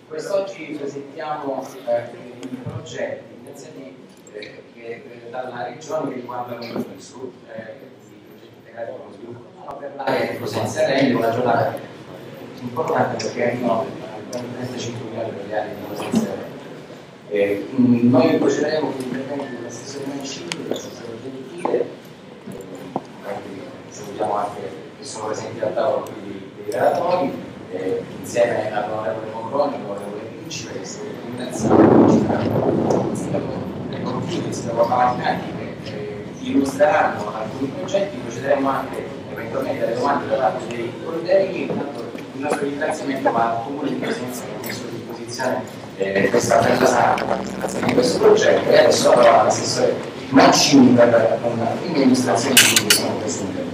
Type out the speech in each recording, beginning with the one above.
Quest'oggi presentiamo i progetti iniziati dalla regione che riguardano il sud, i progetti integrati con lo sviluppo per l'area di Cosenza Rende, una giornata importante perché arrivano 35 milioni per le aree di Cosenza Rende. Noi procederemo con l'intervento dell'assessore Mancini, dell'assessore Gentile, salutiamo anche che sono presenti al tavolo dei relatori, insieme all'onorevole Mongroni, all'onorevole Principe, che sono ringraziati, il sindaco Cavalcanti, che illustreranno alcuni progetti. Procederemo anche eventualmente alle domande da parte dei colleghi. Intanto il nostro ringraziamento va al Comune di Cosenza che ha messo a disposizione questa bella sala di questo progetto, e adesso avrò l'assessore Mancini per una prima illustrazione di questo intervento.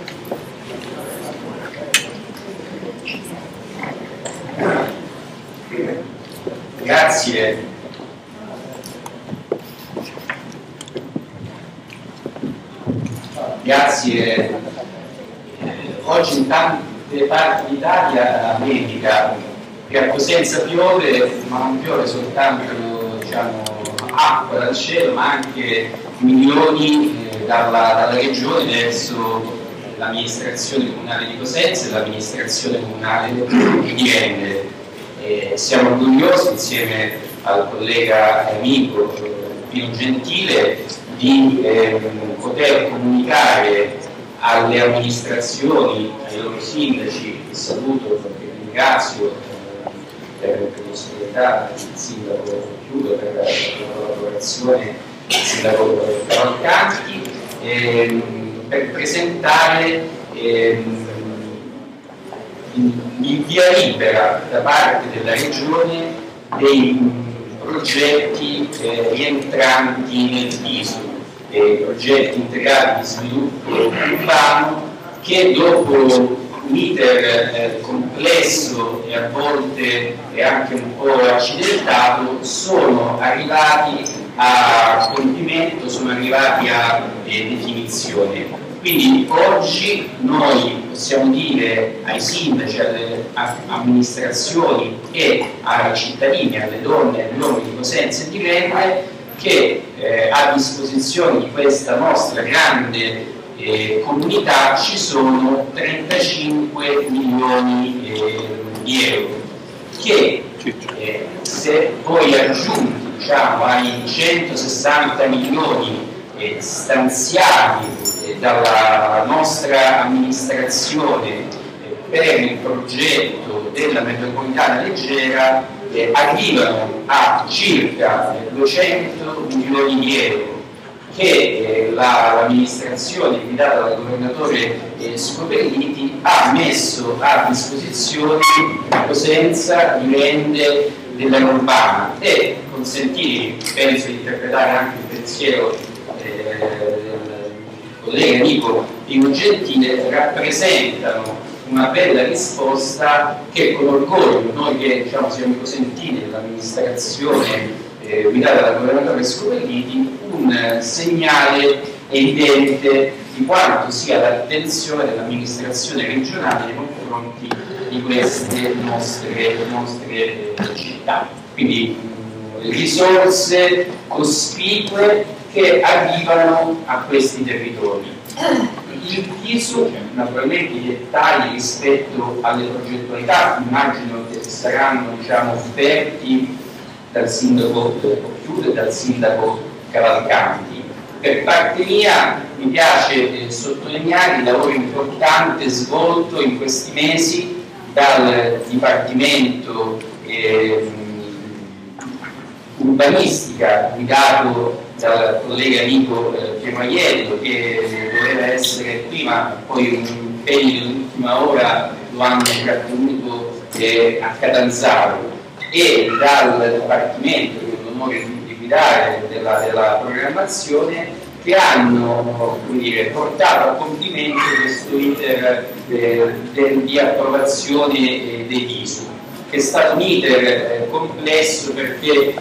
Grazie. Grazie. Oggi in tante parti d'Italia nevica, che a Cosenza piove, ma non piove soltanto acqua dal cielo, ma anche milioni dalla regione verso l'amministrazione comunale di Cosenza e l'amministrazione comunale di Rende. Siamo orgogliosi, insieme al collega e amico Pino Gentile, di poter comunicare alle amministrazioni, ai loro sindaci, che saluto e ringrazio per l'ospitalità del sindaco Chiudo, per la collaborazione del sindaco Cavalcanti, per presentare in via libera da parte della Regione dei progetti rientranti nel TISU, progetti integrati di sviluppo urbano, che dopo un iter complesso e a volte anche un po' accidentato sono arrivati a compimento, sono arrivati a definizione. Quindi oggi noi possiamo dire ai sindaci, alle amministrazioni e ai cittadini, alle donne e agli uomini di Cosenza e di Rende, che a disposizione di questa nostra grande comunità ci sono 35 milioni di euro, che se poi aggiunti ai 160 milioni stanziati dalla nostra amministrazione per il progetto della metropolitana leggera, arrivano a circa 200 milioni di euro che l'amministrazione guidata dal governatore Scopelliti ha messo a disposizione di Cosenza, di Rende, della Urbana, e consentire, penso di interpretare anche il pensiero del collega amico Pino Gentile, rappresentano una bella risposta che con orgoglio noi che siamo cosentini dell'amministrazione guidata dal governatore Scopelliti, un segnale evidente di quanto sia l'attenzione dell'amministrazione regionale nei confronti di queste nostre città. Quindi risorse cospicue che arrivano a questi territori. Il TISU, naturalmente i dettagli rispetto alle progettualità immagino che saranno offerti dal sindaco Chiudo e dal sindaco Cavalcanti. Per parte mia mi piace sottolineare il lavoro importante svolto in questi mesi dal Dipartimento Urbanistica, guidato dal collega amico Piero Aiello, che doveva essere qui, ma poi un impegno dell'ultima ora lo hanno trattenuto a Catanzaro, e dal Dipartimento che ho l'onore di guidare della programmazione, che hanno portato a compimento questo iter di approvazione dei TISU, che è stato un iter complesso perché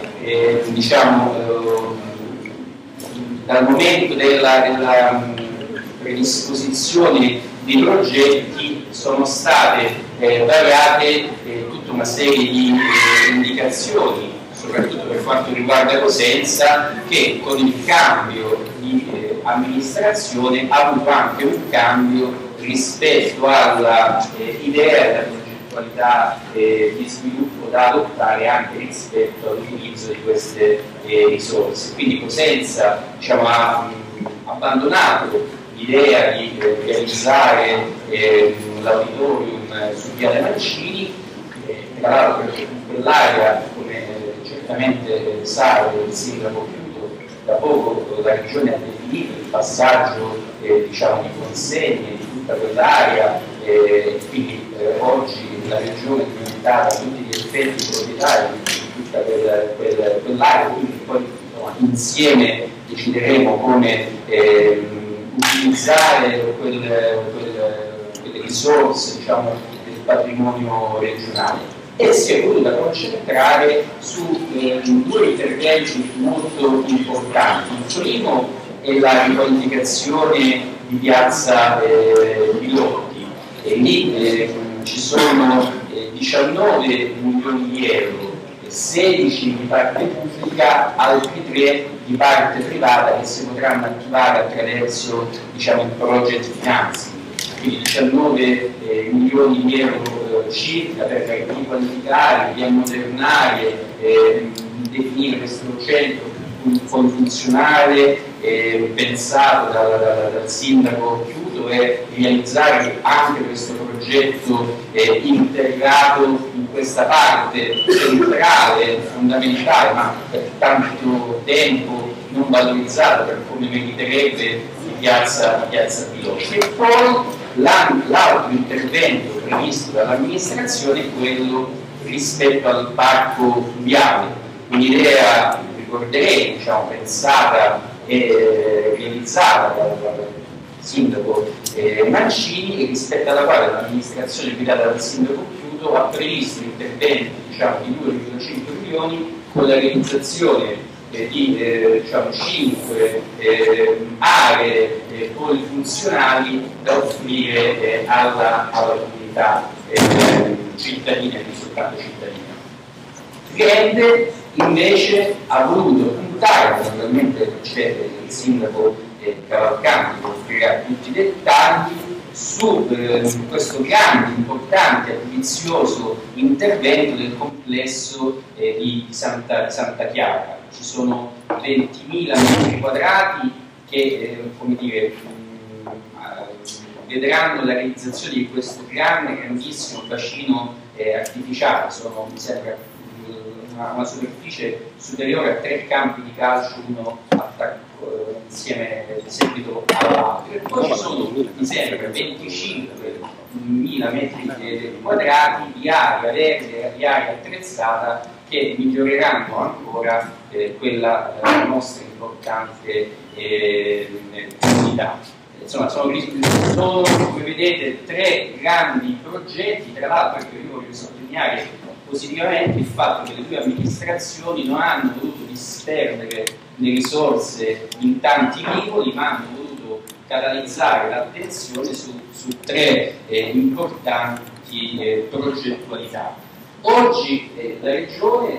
dal momento della predisposizione dei progetti sono state variate tutta una serie di indicazioni, soprattutto per quanto riguarda Cosenza, che con il cambio di amministrazione ha avuto anche un cambio rispetto alla idea della progettualità di sviluppo da adottare anche rispetto all'utilizzo di queste risorse. Quindi Cosenza, diciamo, ha abbandonato l'idea di realizzare l'auditorium su Viale Mancini, tra l'altro perché in quell'area, come certamente sa il sindaco Chiuto, da poco la regione ha definito il passaggio diciamo, di consegne di tutta quell'area, quindi oggi la regione è diventata a tutti gli effetti proprietaria di tutta quell'area, quindi poi insieme decideremo come utilizzare quelle risorse, diciamo, del patrimonio regionale, e si è voluta concentrare su due interventi molto importanti. Il primo è la riqualificazione di piazza Pilotti, e lì ci sono 19 milioni di euro, 16 di parte pubblica, altri 3 di parte privata che si potranno attivare attraverso, diciamo, il project financing. Quindi 19 milioni di euro circa per riqualificare, riammodernare, definire questo centro funzionale, pensato dal sindaco Chiuto, e realizzare anche questo progetto integrato in questa parte centrale, fondamentale, ma per tanto tempo non valorizzata per come meriterebbe di piazza Pilotti. E poi l'altro intervento previsto dall'amministrazione è quello rispetto al parco fluviale, un'idea, ricorderei, diciamo, pensata e realizzata dal sindaco Mancini, rispetto alla quale l'amministrazione guidata dal sindaco Chiuto ha previsto interventi, diciamo, di 2,5 milioni con la realizzazione di diciamo, 5 aree polifunzionali da offrire alla comunità cittadina e non soltanto cittadina. Trieste invece ha voluto puntare, naturalmente c'è il sindaco Cavalcanti che offrirà tutti i dettagli, su questo grande, importante e ambizioso intervento del complesso di Santa Chiara. Ci sono 20.000 metri quadrati che come dire, vedranno la realizzazione di questo grandissimo bacino artificiale. Sono, mi sembra, una superficie superiore a 3 campi di calcio, uno insieme in seguito all'altro, e poi ci sono, mi sembra, 25.000 metri quadrati di area verde, di area attrezzata, che miglioreranno ancora quella nostra importante comunità. Insomma, sono, come vedete, 3 grandi progetti. Tra l'altro, io voglio sottolineare positivamente il fatto che le due amministrazioni non hanno voluto disperdere le risorse in tanti rivoli, ma hanno voluto canalizzare l'attenzione su 3 importanti progettualità. Oggi la Regione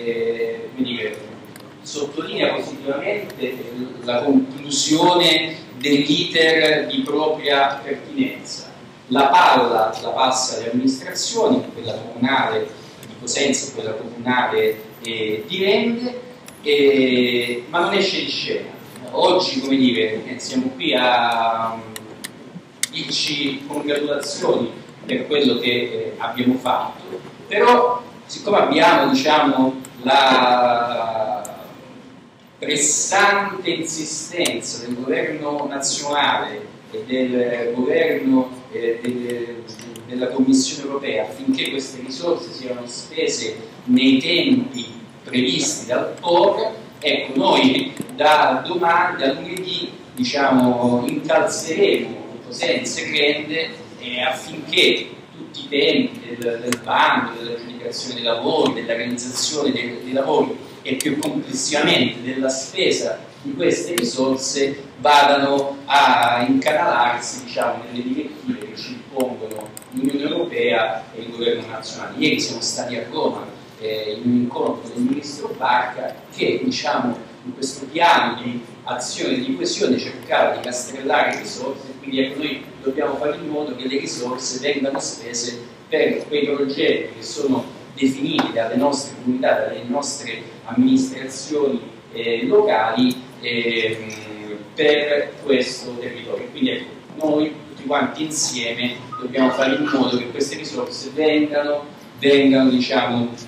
sottolinea positivamente la conclusione dell'iter di propria pertinenza. La palla la passa alle amministrazioni, quella comunale di Cosenza e quella comunale di Rende, ma non esce di scena. Oggi, come dire, siamo qui a dirci congratulazioni per quello che abbiamo fatto, però siccome abbiamo, diciamo, la pressante insistenza del governo nazionale e del governo della Commissione europea affinché queste risorse siano spese nei tempi previsti dal POR, ecco, noi da domani, da lunedì, diciamo, incalzeremo Cosenza e Rende affinché tutti i tempi del bando, dell'aggiudicazione dei lavori, della realizzazione dei lavori e più complessivamente della spesa di queste risorse vadano a incanalarsi, diciamo, nelle direttive che ci impongono l'Unione Europea e il governo nazionale. Ieri siamo stati a Roma in un incontro del ministro Barca che, diciamo, in questo piano di azione di coesione cercava di castrellare risorse, quindi ecco, noi dobbiamo fare in modo che le risorse vengano spese per quei progetti che sono definiti dalle nostre comunità, dalle nostre amministrazioni locali per questo territorio. Quindi ecco, noi tutti quanti insieme dobbiamo fare in modo che queste risorse vengano diciamo,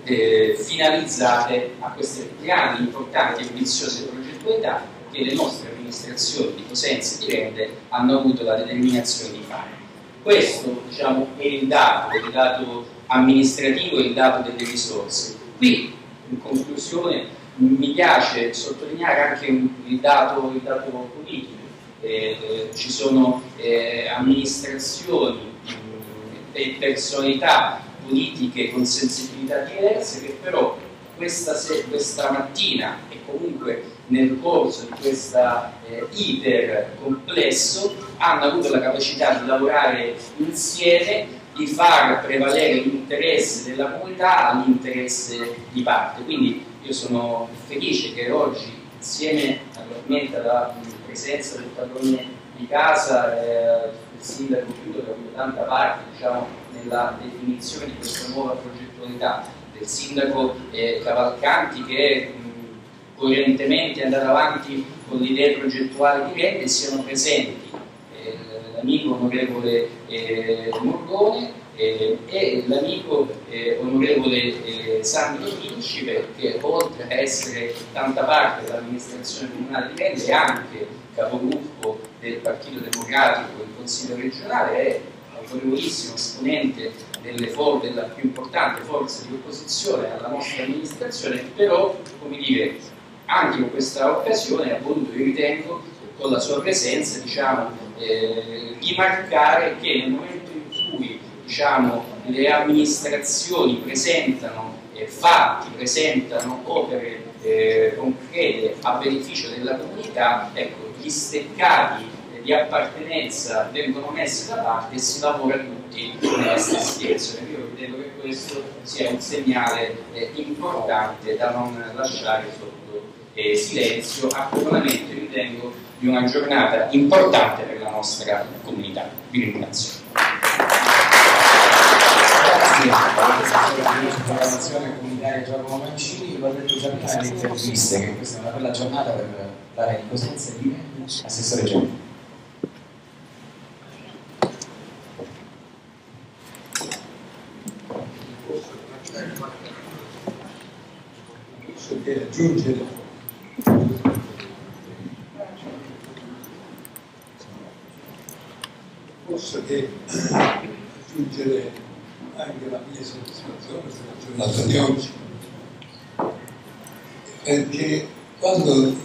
finalizzate a queste grandi, importanti e ambiziose progettualità che le nostre amministrazioni di Cosenza e di Rende hanno avuto la determinazione di fare. Questo, diciamo, è il dato amministrativo e il dato delle risorse. Qui, in conclusione, mi piace sottolineare anche il dato politico. Ci sono amministrazioni e personalità politiche con sensibilità diverse che però questa mattina e comunque nel corso di questa iter complesso hanno avuto la capacità di lavorare insieme, di far prevalere l'interesse della comunità all'interesse di parte. Quindi io sono felice che oggi, insieme naturalmente alla presenza del padrone di casa, del sindaco Chiudo, che ha avuto tanta parte, diciamo, nella definizione di questa nuova progettualità, del sindaco Cavalcanti che coerentemente è andato avanti con le idee progettuali di Rende, siano presenti l'amico onorevole Morgone e l'amico onorevole Sandro Principe, che oltre a essere tanta parte dell'amministrazione comunale di Rende è anche capogruppo del Partito Democratico in Consiglio regionale, è autorevolissimo esponente della più importante forza di opposizione alla nostra amministrazione, però, come dire, anche in questa occasione ha voluto, io ritengo, con la sua presenza, diciamo, rimarcare che nel momento in cui, diciamo, le amministrazioni presentano fatti, presentano opere concrete a beneficio della comunità, ecco, gli steccati di appartenenza vengono messi da parte e si lavora tutti nella stessa direzione. Io ritengo che questo sia un segnale importante da non lasciare sotto silenzio, a coronamento, ritengo, di una giornata importante per la nostra comunità. Vi ringrazio. Grazie alla programmazione comunitaria Giacomo Mancini. L'ho detto già prima nelle interviste che questa è una bella giornata per l'area di Cosenza e di Rende. Assessore Giacomo. Posso aggiungere anche la mia soddisfazione sulla giornata di oggi, perché quando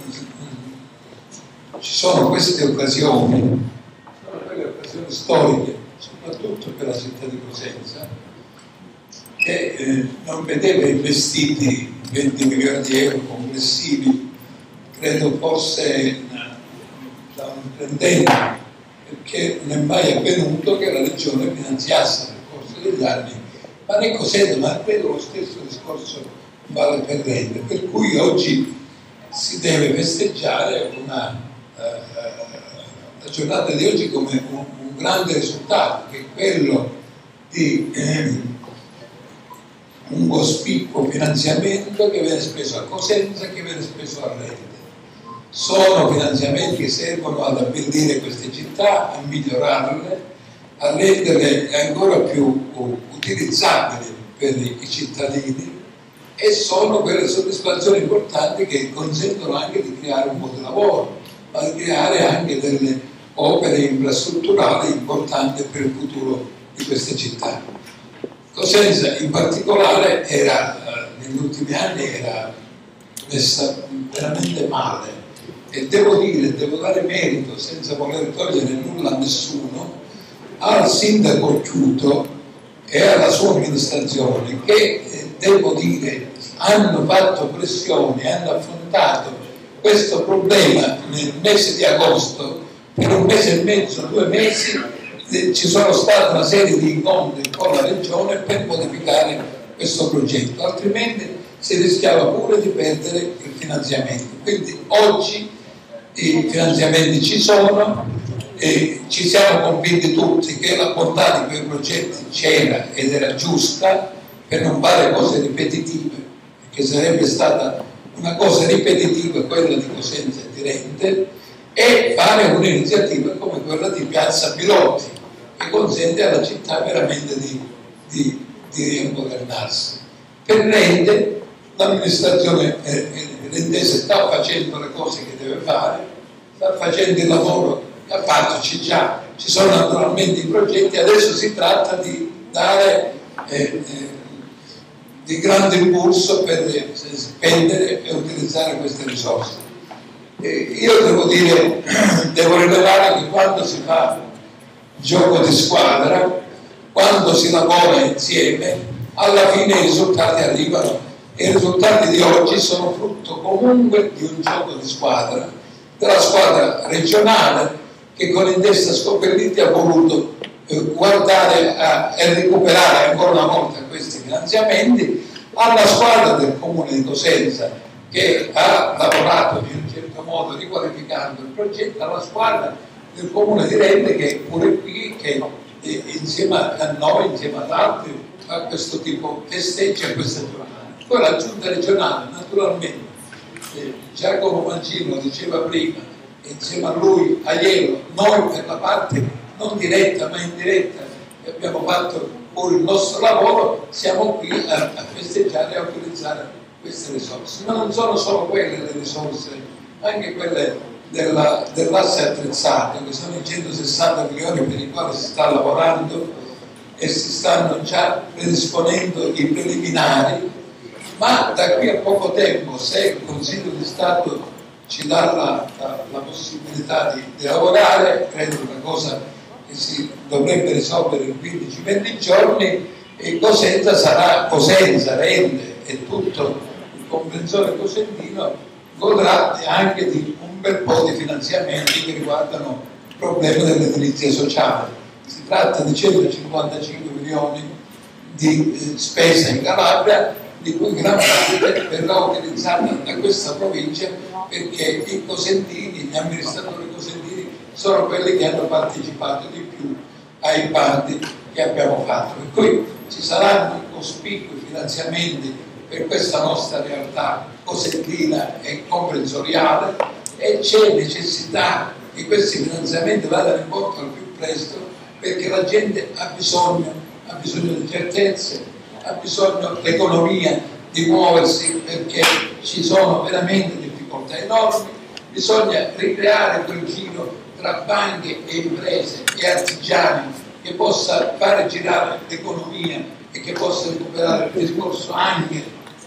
ci sono queste occasioni, sono quelle occasioni storiche, soprattutto per la città di Cosenza, che non vedeva investiti 20 milioni di euro complessivi, credo fosse da un imprendente, perché non è mai avvenuto che la Regione finanziasse nel corso degli anni, ma ne Cosenza, ma credo lo stesso discorso vale per Rende, per cui oggi si deve festeggiare la giornata di oggi come un grande risultato, che è quello di un cospicuo finanziamento che viene speso a Cosenza e che viene speso a Rende. Sono finanziamenti che servono ad abbellire queste città, a migliorarle, a renderle ancora più utilizzabili per i cittadini, e sono quelle soddisfazioni importanti che consentono anche di creare un po' di lavoro, ma di creare anche delle opere infrastrutturali importanti per il futuro di queste città. Cosenza in particolare negli ultimi anni era messa veramente male, e devo dare merito, senza voler togliere nulla a nessuno, al sindaco Chiuto e alla sua amministrazione, che devo dire hanno fatto pressione, hanno affrontato questo problema nel mese di agosto. Per un mese e mezzo, 2 mesi ci sono state una serie di incontri con la Regione per modificare questo progetto, altrimenti si rischiava pure di perdere il finanziamento. Quindi oggi i finanziamenti ci sono e ci siamo convinti tutti che la bontà di quei progetti c'era ed era giusta, per non fare cose ripetitive, perché sarebbe stata una cosa ripetitiva quella di Cosenza e di Rende, e fare un'iniziativa come quella di Piazza Pilotti, che consente alla città veramente di rigovernarsi. Per Rende l'amministrazione rendese sta facendo le cose che deve fare, sta facendo il lavoro che ha fatto, ci sono naturalmente i progetti, adesso si tratta di dare di grande impulso per spendere e utilizzare queste risorse. Io devo rilevare che quando si fa gioco di squadra, quando si lavora insieme, alla fine i risultati arrivano, e i risultati di oggi sono frutto comunque di un gioco di squadra, della squadra regionale, che con in testa Scopelliti ha voluto guardare e recuperare ancora una volta questi finanziamenti, alla squadra del Comune di Cosenza, che ha lavorato in un certo modo riqualificando il progetto, alla squadra del Comune di Rende, che pure qui, che insieme a noi, insieme ad altri, a questo tipo festeggia questa giornata. Poi la giunta regionale, naturalmente, Giacomo Mancino lo diceva prima, insieme a lui, Aiello, noi per la parte non diretta ma indiretta, che abbiamo fatto pure il nostro lavoro, siamo qui a festeggiare e a utilizzare queste risorse. Ma non sono solo quelle le risorse, anche quelle dell'asse attrezzato, che sono i 160 milioni per i quali si sta lavorando e si stanno già predisponendo i preliminari, ma da qui a poco tempo, se il Consiglio di Stato ci dà la possibilità di lavorare, credo una cosa che si dovrebbe risolvere in 15-20 giorni, e Cosenza, Rende e tutto il comprensorio cosentino godrà anche di un bel po' di finanziamenti che riguardano il problema dell'edilizia sociale. Si tratta di 155 milioni di spesa in Calabria, di cui gran parte verrà utilizzata da questa provincia, perché i cosentini, gli amministratori cosentini, sono quelli che hanno partecipato di più ai bandi che abbiamo fatto. Per cui ci saranno cospicui finanziamenti per questa nostra realtà cosentina e comprensoriale, e c'è necessità che questi finanziamenti vadano in porto al più presto, perché la gente ha bisogno di certezze, ha bisogno l'economia di muoversi, perché ci sono veramente difficoltà enormi, bisogna ricreare quel giro tra banche e imprese e artigiani che possa fare girare l'economia e che possa recuperare il discorso anche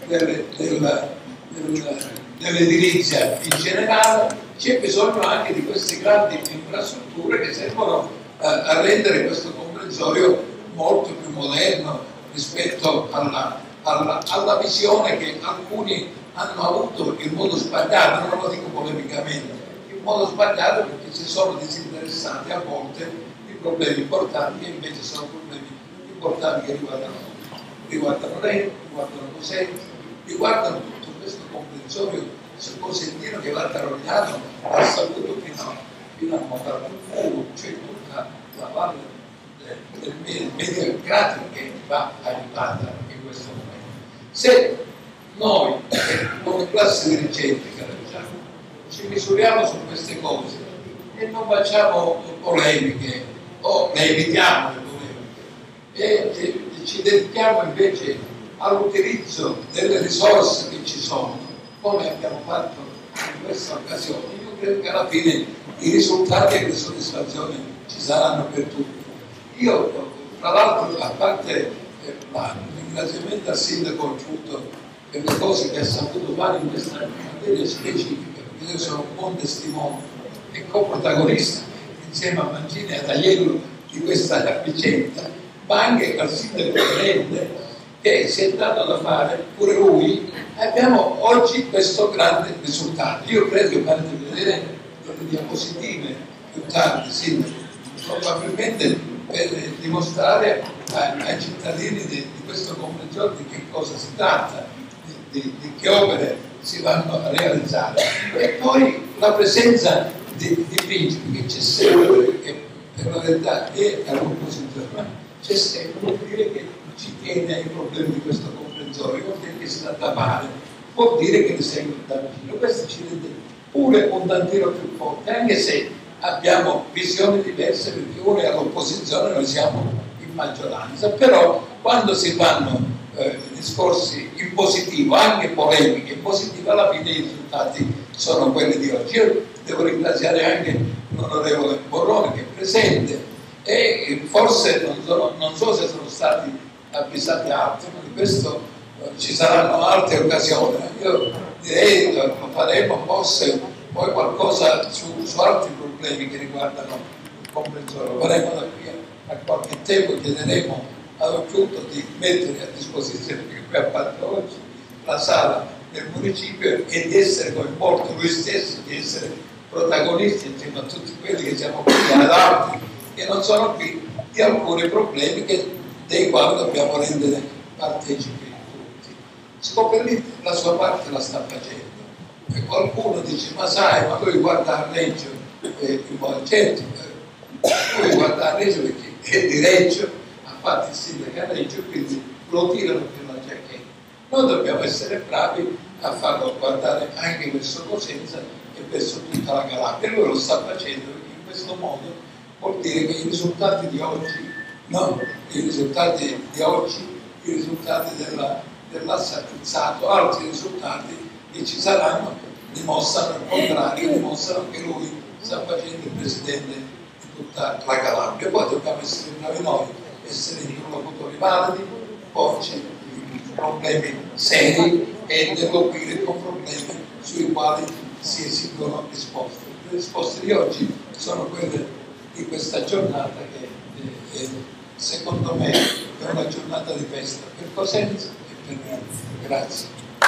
dell'edilizia in generale. C'è bisogno anche di queste grandi infrastrutture che servono a rendere questo comprensorio molto più moderno rispetto alla visione che alcuni hanno avuto in modo sbagliato. Non lo dico polemicamente, in modo sbagliato, perché si sono disinteressati a volte di problemi importanti, e invece sono problemi importanti che riguardano Rende, riguardano Cosenza, riguardano tutto questo comprensorio cosentino che va tarogliato dal saluto fino a Montalbano, cioè tutta la valle del medio democratico, che va aiutata in questo momento. Se noi come classe dirigente ci misuriamo su queste cose e non facciamo polemiche o ne evitiamo le polemiche e ci dedichiamo invece all'utilizzo delle risorse che ci sono, come abbiamo fatto in questa occasione, io credo che alla fine i risultati e le soddisfazioni ci saranno per tutti. Io, tra l'altro, a parte il ringraziamento al sindaco Orciuto per le cose che ha saputo fare in questa materia specifica, perché io sono un buon testimone e coprotagonista insieme a Mancini e a Aiello di questa vicenda, ma anche al sindaco di Rende, che si è dato da fare pure lui, e abbiamo oggi questo grande risultato. Io credo che farete vedere le diapositive più tardi, sindaco, probabilmente per dimostrare ai cittadini di questo comprensorio di che cosa si tratta, di che opere si vanno a realizzare. E poi la presenza di principi che c'è sempre, che per la verità è all'opposizione, c'è sempre, vuol dire che ci tiene ai problemi di questo comprensorio, vuol dire che si dà da fare, vuol dire che ne segue da vicino. Questo ci rende pure un tantino più forte, anche se abbiamo visioni diverse, perché uno è all'opposizione, noi siamo in maggioranza, però quando si fanno discorsi in positivo, anche polemiche in positivo, alla fine i risultati sono quelli di oggi. Io devo ringraziare anche l'onorevole Borrone che è presente, e forse non so se sono stati avvisati altri, ma di questo ci saranno altre occasioni. Io direi lo faremo forse poi qualcosa su altri problemi che riguardano il comprensorio. Lo faremo da qui a qualche tempo, chiederemo ad Occhiuto di mettere a disposizione, che qui ha fatto oggi, la sala del municipio e di essere coinvolto lui stesso, di essere protagonisti insieme a tutti quelli che siamo qui, ad altri che non sono qui, di alcuni problemi dei quali dobbiamo rendere partecipi tutti. Scopellite la sua parte la sta facendo, e qualcuno dice: ma sai, ma lui guarda a Reggio, certo, lui guarda a Reggio perché è di Reggio, ha fatto il sindaco a Reggio, quindi lo tirano per la giacchetta. Noi dobbiamo essere bravi a farlo guardare anche verso Cosenza e verso tutta la Calabria. Lui lo sta facendo, perché in questo modo vuol dire che i risultati di oggi, i risultati dell'asse attizzato, altri risultati che ci saranno, dimostrano il contrario, dimostrano che lui sta facendo il presidente di tutta la Calabria. Poi dobbiamo essere bravi noi, essere interlocutori validi, poi c'è problemi seri e interloquire con problemi sui quali si esigono risposte. Le risposte di oggi sono quelle di questa giornata che secondo me è una giornata di festa per Cosenza e per me. Grazie.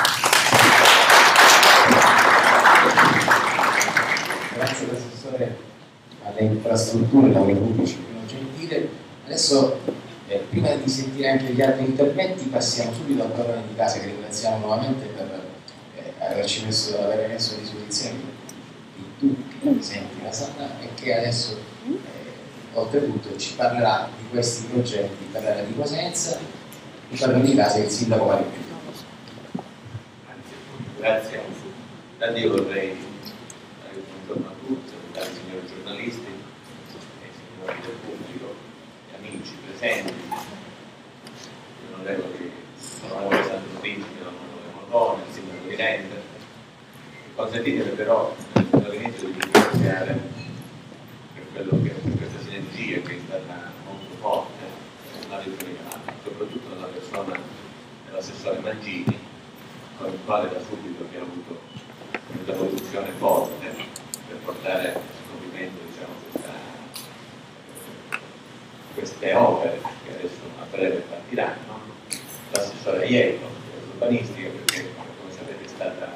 Grazie all'assessore alle infrastrutture e ai lavori pubblici Pino Gentile. Adesso prima di sentire anche gli altri interventi passiamo subito al padrone di casa, che ringraziamo nuovamente per aver messo a disposizione di tutti i presenti la sala, e che adesso oltretutto ci parlerà di questi progetti, parlerà di Cosenza, il padrone di casa è il sindaco Mario. Grazie. Da Dio vorrei dare un buongiorno a tutti, salutare i signori giornalisti, i signori del pubblico, gli amici presenti, gli onorevoli Sandro Principe, l'onorevole Morrone, il sindaco di Rende. Consentitemi però all'inizio di ringraziare per questa sinergia che è stata molto forte nella regione Calabria, soprattutto nella persona dell'assessore Mangini, con il quale da subito abbiamo avuto una produzione forte per portare a compimento queste opere che adesso a breve partiranno. L'assessore Aiello dell'urbanistica, perché come sapete è stata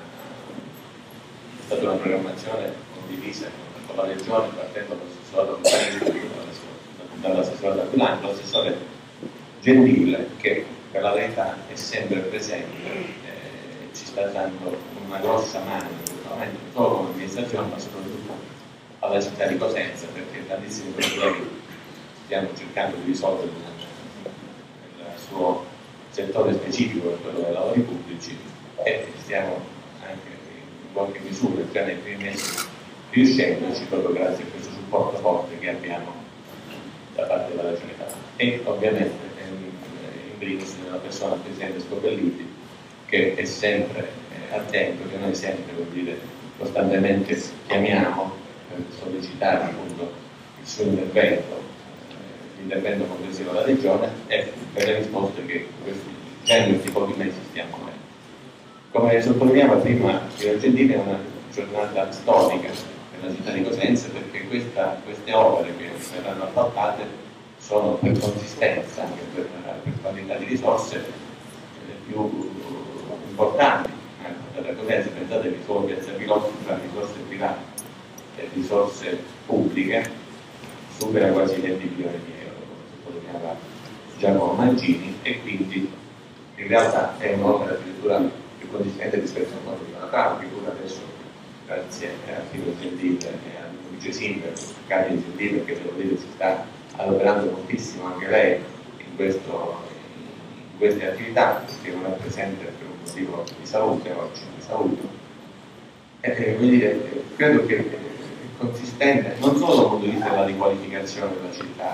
una programmazione condivisa con la regione, partendo dall'assessore D'Aquilano, l'assessore Gentile, che per la verità è sempre presente, ci sta dando una grossa mano non solo come amministrazione ma soprattutto alla città di Cosenza, perché tantissimi problemi stiamo cercando di risolvere nel suo settore specifico, quello dei lavori pubblici, e stiamo anche in qualche misura già nei primi mesi riuscendoci, proprio grazie a questo supporto forte che abbiamo da parte della Regione Calabria. E ovviamente in primis nella persona del Presidente Scopelliti, che è sempre attento, che noi sempre, vuol dire, costantemente chiamiamo per sollecitare appunto il suo intervento, l'intervento complessivo della Regione, e per le risposte che in questi pochi mesi stiamo avendo. Come sottolineava prima il Gentile, è una giornata storica per la città di Cosenza, perché queste opere che verranno appaltate sono per consistenza, anche per quantità di risorse, più importanti per la Cosenza. Pensate che solo Piazza Pilotto, tra risorse private e risorse pubbliche, supera quasi 20 milioni di euro, sottolineava Giacomo Mancini, e quindi in realtà è un'opera addirittura più consistente rispetto a quanto di una trama, figura adesso grazie a Tito Gentile e a Luigi Simber, Cadia Gentile, che devo dire si sta adoperando moltissimo anche lei in queste attività, che non è presente per un motivo di salute oggi, di saluto. Quindi credo che è consistente non solo dal punto di vista della riqualificazione della città,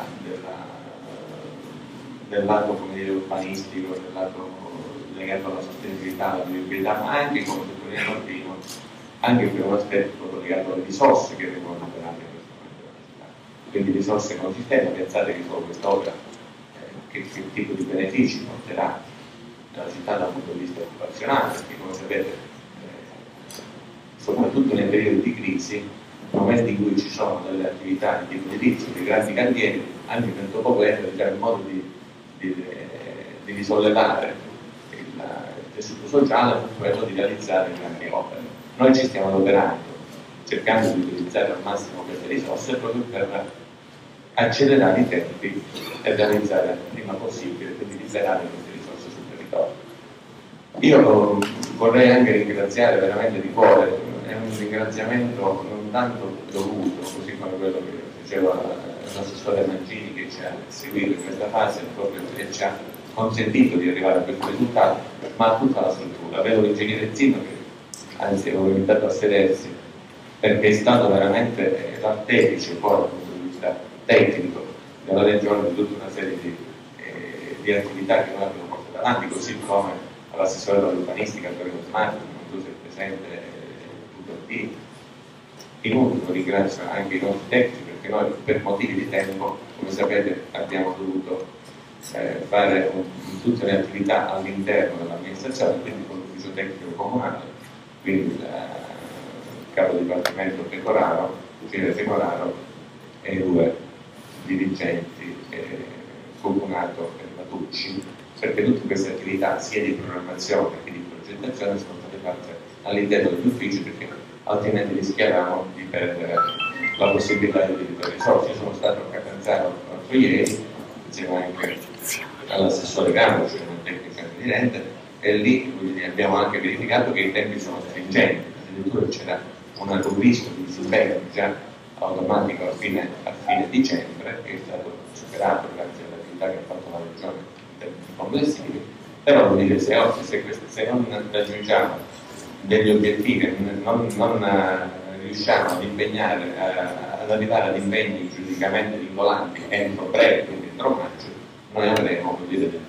del lato urbanistico, del lato legato alla sostenibilità, alla vivibilità, ma anche, come sottolineato prima, anche per un aspetto proprio legato alle risorse che vengono recuperate in questo momento della città. Quindi risorse consistenti. Pensate che solo quest'opera che tipo di benefici porterà nella città dal punto di vista occupazionale, perché come sapete, soprattutto nei periodi di crisi, nel momento in cui ci sono delle attività di tipo edilizio, dei grandi cantieri, anche nel dopoguerra c'è il modo di risollevare il tessuto sociale, quello di realizzare grandi opere. Noi ci stiamo adoperando, cercando di utilizzare al massimo queste risorse proprio per accelerare i tempi e realizzare il prima possibile, quindi liberare queste risorse sul territorio. Io vorrei anche ringraziare veramente di cuore, è un ringraziamento non tanto dovuto, così come quello che diceva l'assessore Mancini, che ci ha seguito in questa fase, proprio che ci ha consentito di arrivare a questo risultato, ma a tutta la struttura. Avevo l'ingegnere Zino, che anzi avevo invitato a sedersi, perché è stato veramente l'artefice poi dal punto di vista tecnico della regione di tutta una serie di attività che noi abbiamo portato avanti, così come all'assessore dell'urbanistica Antonio Smarti, non so se è presente tutto il team. Inoltre ringrazio anche i nostri tecnici, perché noi per motivi di tempo, come sapete, abbiamo dovuto fare tutte le attività all'interno dell'amministrazione, quindi con l'ufficio tecnico comunale, quindi il capo dipartimento Pecoraro, Cile Pecoraro e i due dirigenti Fulcunato e Matucci, perché tutte queste attività sia di programmazione che di progettazione sono state fatte all'interno degli uffici, perché altrimenti rischiavamo di perdere la possibilità di utilizzare risorse. Io sono stato a Catanzaro l'altro ieri, insieme anche all'assessore Gano, cioè un tecnico residente, e lì abbiamo anche verificato che i tempi sono stringenti, addirittura c'era un avviso di disimpegno già automatico a fine dicembre, che è stato superato grazie all'attività che ha fatto la regione in termini complessivi. Però vuol dire, se non raggiungiamo degli obiettivi, non riusciamo ad impegnare, ad arrivare ad impegni giuridicamente vincolanti entro breve, quindi entro maggio, noi avremo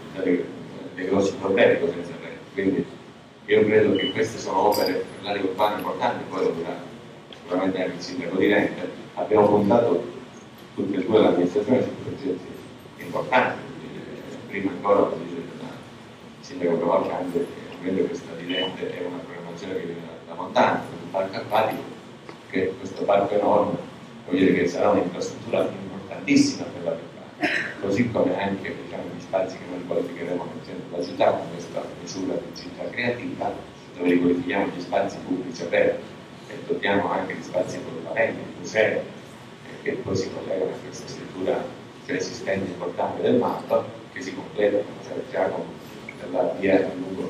dei grossi problemi con senza rete. Quindi io credo che queste sono opere per l'area urbana importanti, poi lo dirà sicuramente anche il sindaco di Rente. Abbiamo puntato tutte e due l'amministrazione su progetti importanti, prima ancora lo dice il sindaco Cavalcanti, che questa di Rente è una programmazione che viene da montagna, un parco acquatico, che questo parco enorme, vuol dire che sarà un'infrastruttura importantissima per la città, così come anche gli spazi che noi qualificheremo nel centro della città con questa misura di città creativa, dove riqualifichiamo gli spazi pubblici aperti e dotiamo anche gli spazi polivalenti, musei, che poi si collegano a questa struttura esistente importante del MAP, che si completa, come c'era già nella via lungo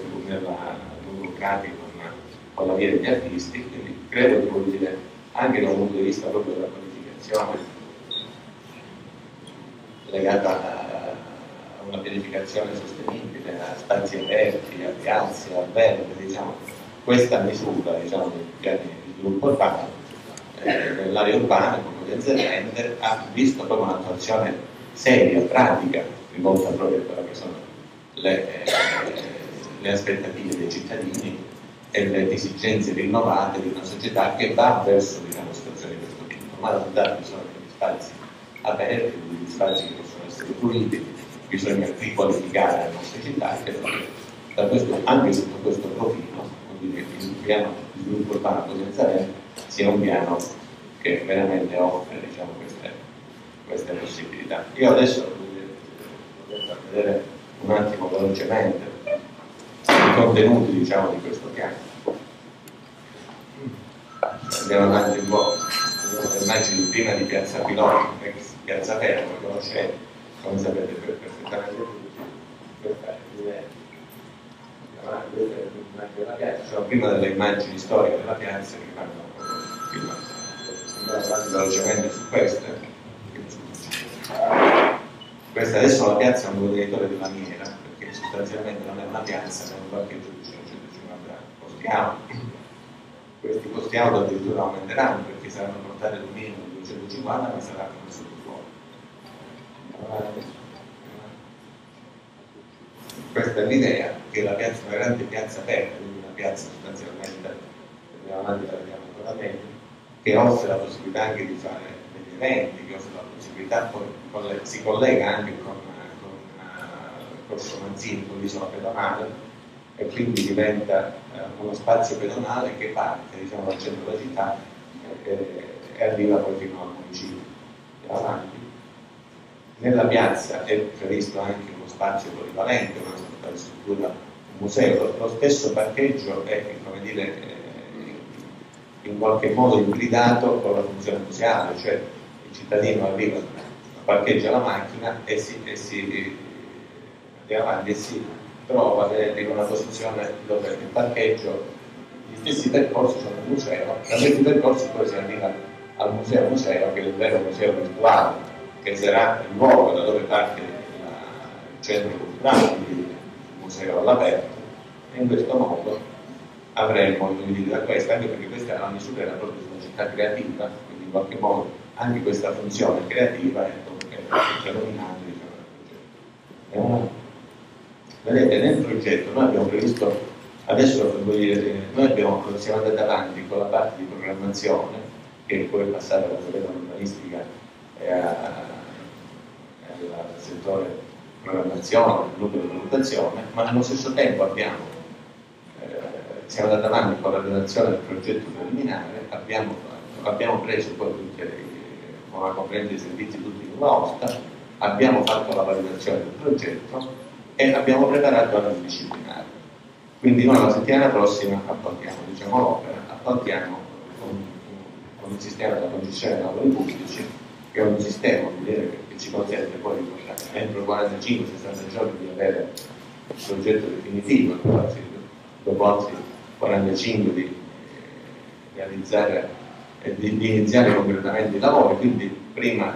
Crati con la via degli artisti. Quindi credo che, vuol dire, anche da un punto di vista proprio della pianificazione legata a una pianificazione sostenibile, a spazi aperti, a piazze, a verde, diciamo, questa misura, diciamo, dei piani di sviluppo urbano nell'area urbana, come potete vedere, ha visto proprio un'attuazione seria, pratica, rivolta proprio a quelle che sono le aspettative dei cittadini e le esigenze rinnovate di una società che va verso, diciamo, situazioni di questo tipo. Ma da dare bisogno di spazi aperti, di spazi che possono essere fruiti, bisogna riqualificare le nostre città, e da questo, anche sotto questo profilo, quindi il piano di sviluppo urbano potenziale sia un piano che veramente offre, diciamo, queste possibilità. Io adesso vorrei far vedere un attimo velocemente i contenuti, diciamo, di questo piano. Andiamo avanti un po', le immagini prima di Piazza Pilone, ex Piazza Fermo, conoscete, come sapete perfettamente tutti. Questa è l'immagine della piazza, sono prima delle immagini storiche della piazza che fanno andare velocemente su queste. Questa adesso la piazza è un contenitore di lamiera, perché sostanzialmente non è una piazza, ma è un parcheggio di 150 posti auto. Questi posti auto addirittura aumenteranno perché saranno portati ad un minimo di 250, ma saranno sotto fuoco. Questa è l'idea, che la piazza è una grande piazza aperta, quindi una piazza sostanzialmente, andiamo avanti, la vediamo ancora meglio, che offre la possibilità anche di fare degli eventi, che offre la possibilità, poi si collega anche con Corso Manzini, con l'isola pedonale, e quindi diventa uno spazio pedonale che parte, diciamo, dal centro della città e arriva poi fino al municipio. Andiamo avanti. Nella piazza è previsto anche uno spazio polivalente, una struttura, un museo. Lo stesso parcheggio è, come dire, in qualche modo ibridato con la funzione museale, cioè il cittadino arriva, parcheggia la macchina e andiamo avanti e si trova in una posizione dove il parcheggio, gli stessi percorsi sono il museo, da questi percorsi poi si arriva al museo che è il vero museo virtuale, che sarà il luogo da dove parte il centro culturale, quindi il museo all'aperto, e in questo modo avremo da questa, anche perché questa è la misura proprio di una città creativa, quindi in qualche modo anche questa funzione creativa è predominante, diciamo. Vedete, nel progetto noi abbiamo previsto, adesso siamo andati avanti con la parte di programmazione, che poi è passata alla società urbanistica e al settore programmazione, al nucleo di valutazione, ma nello stesso tempo siamo andati avanti con la redazione del progetto preliminare, abbiamo preso poi con la conferenza dei servizi tutti in una volta, abbiamo fatto la validazione del progetto e abbiamo preparato la disciplinare. Quindi noi la settimana prossima appaltiamo, diciamo, l'opera, appaltiamo con il sistema della concessione dei lavori pubblici, che è un sistema che ci consente poi entro 45-60 giorni di avere il progetto definitivo, dopo altri 45 di realizzare e di iniziare concretamente i lavori, quindi prima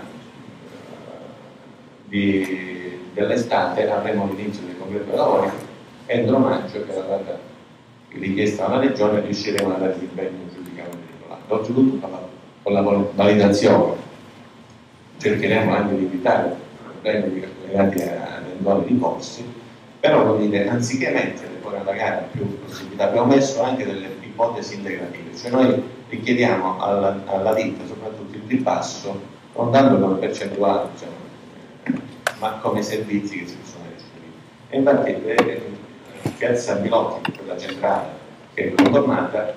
dell'estate avremo l'inizio del concreto dei lavori, entro maggio, che è la data richiesta alla Regione, riusciremo a dare l'impegno giudicabile vincolante. Oltretutto con la validazione cercheremo anche di evitare problemi legati a eventuali ricorsi, però vuol dire, anziché mettere poi alla gara più possibilità, abbiamo messo anche delle ipotesi integrative, cioè noi richiediamo alla ditta soprattutto il ripasso non dando come percentuale, diciamo, ma come servizi che si possono restituire. E infatti Piazza Bilotti, quella centrale che è contornata,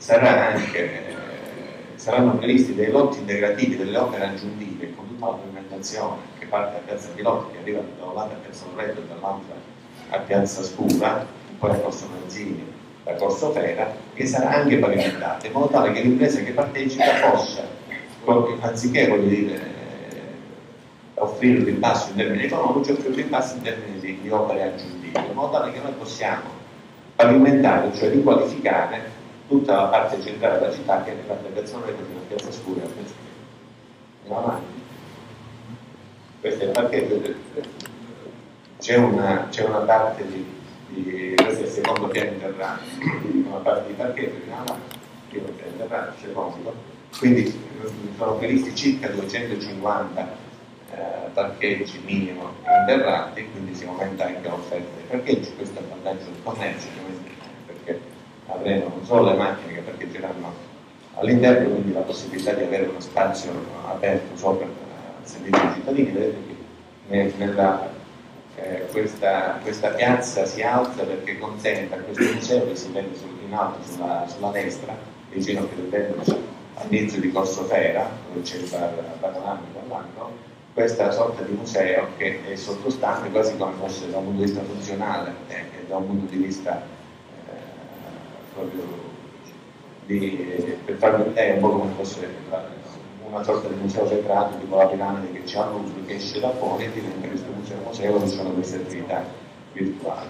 saranno previsti dei lotti integrativi, delle opere aggiuntive con tutta la pavimentazione che parte da Piazza Bilotti, che arriva da un lato a Piazza Loreto e dall'altra a Piazza Scura, poi a Corso Manzini, da Corso Fera, che sarà anche pavimentata, in modo tale che l'impresa che partecipa possa, anziché offrire un ribasso in termini economici, offrire un ribasso in termini di opere aggiuntive, in modo tale che noi possiamo pavimentare, cioè riqualificare tutta la parte centrale della città, che è la Piazza Loreto fino a Piazza Scura. Andiamo avanti. Questo è il parcheggio. C'è una parte questo è il secondo piano interrato, una parte di parcheggio, primo piano interrato, secondo, quindi sono previsti circa 250 parcheggi minimo interrati, quindi si aumenta anche l'offerta dei parcheggi. Questo è il vantaggio del commercio, perché avremo non solo le macchine che parcheggeranno all'interno, quindi la possibilità di avere uno spazio aperto sopra al servizio ai cittadini. Vedete che questa piazza si alza perché consente a questo museo, che si vede in alto sulla destra, vicino a Piedipello, all'inizio di Corso Fera, dove c'è il bar panoramico all'angolo, questa sorta di museo che è sottostante quasi come fosse da un punto di vista funzionale e da un punto di vista proprio per farvi vedere un po' come fosse una sorta di museo vetrato tipo la piramide che c'è a Louvre, che esce da fuori e diventa questo museo dove ci sono queste attività virtuali.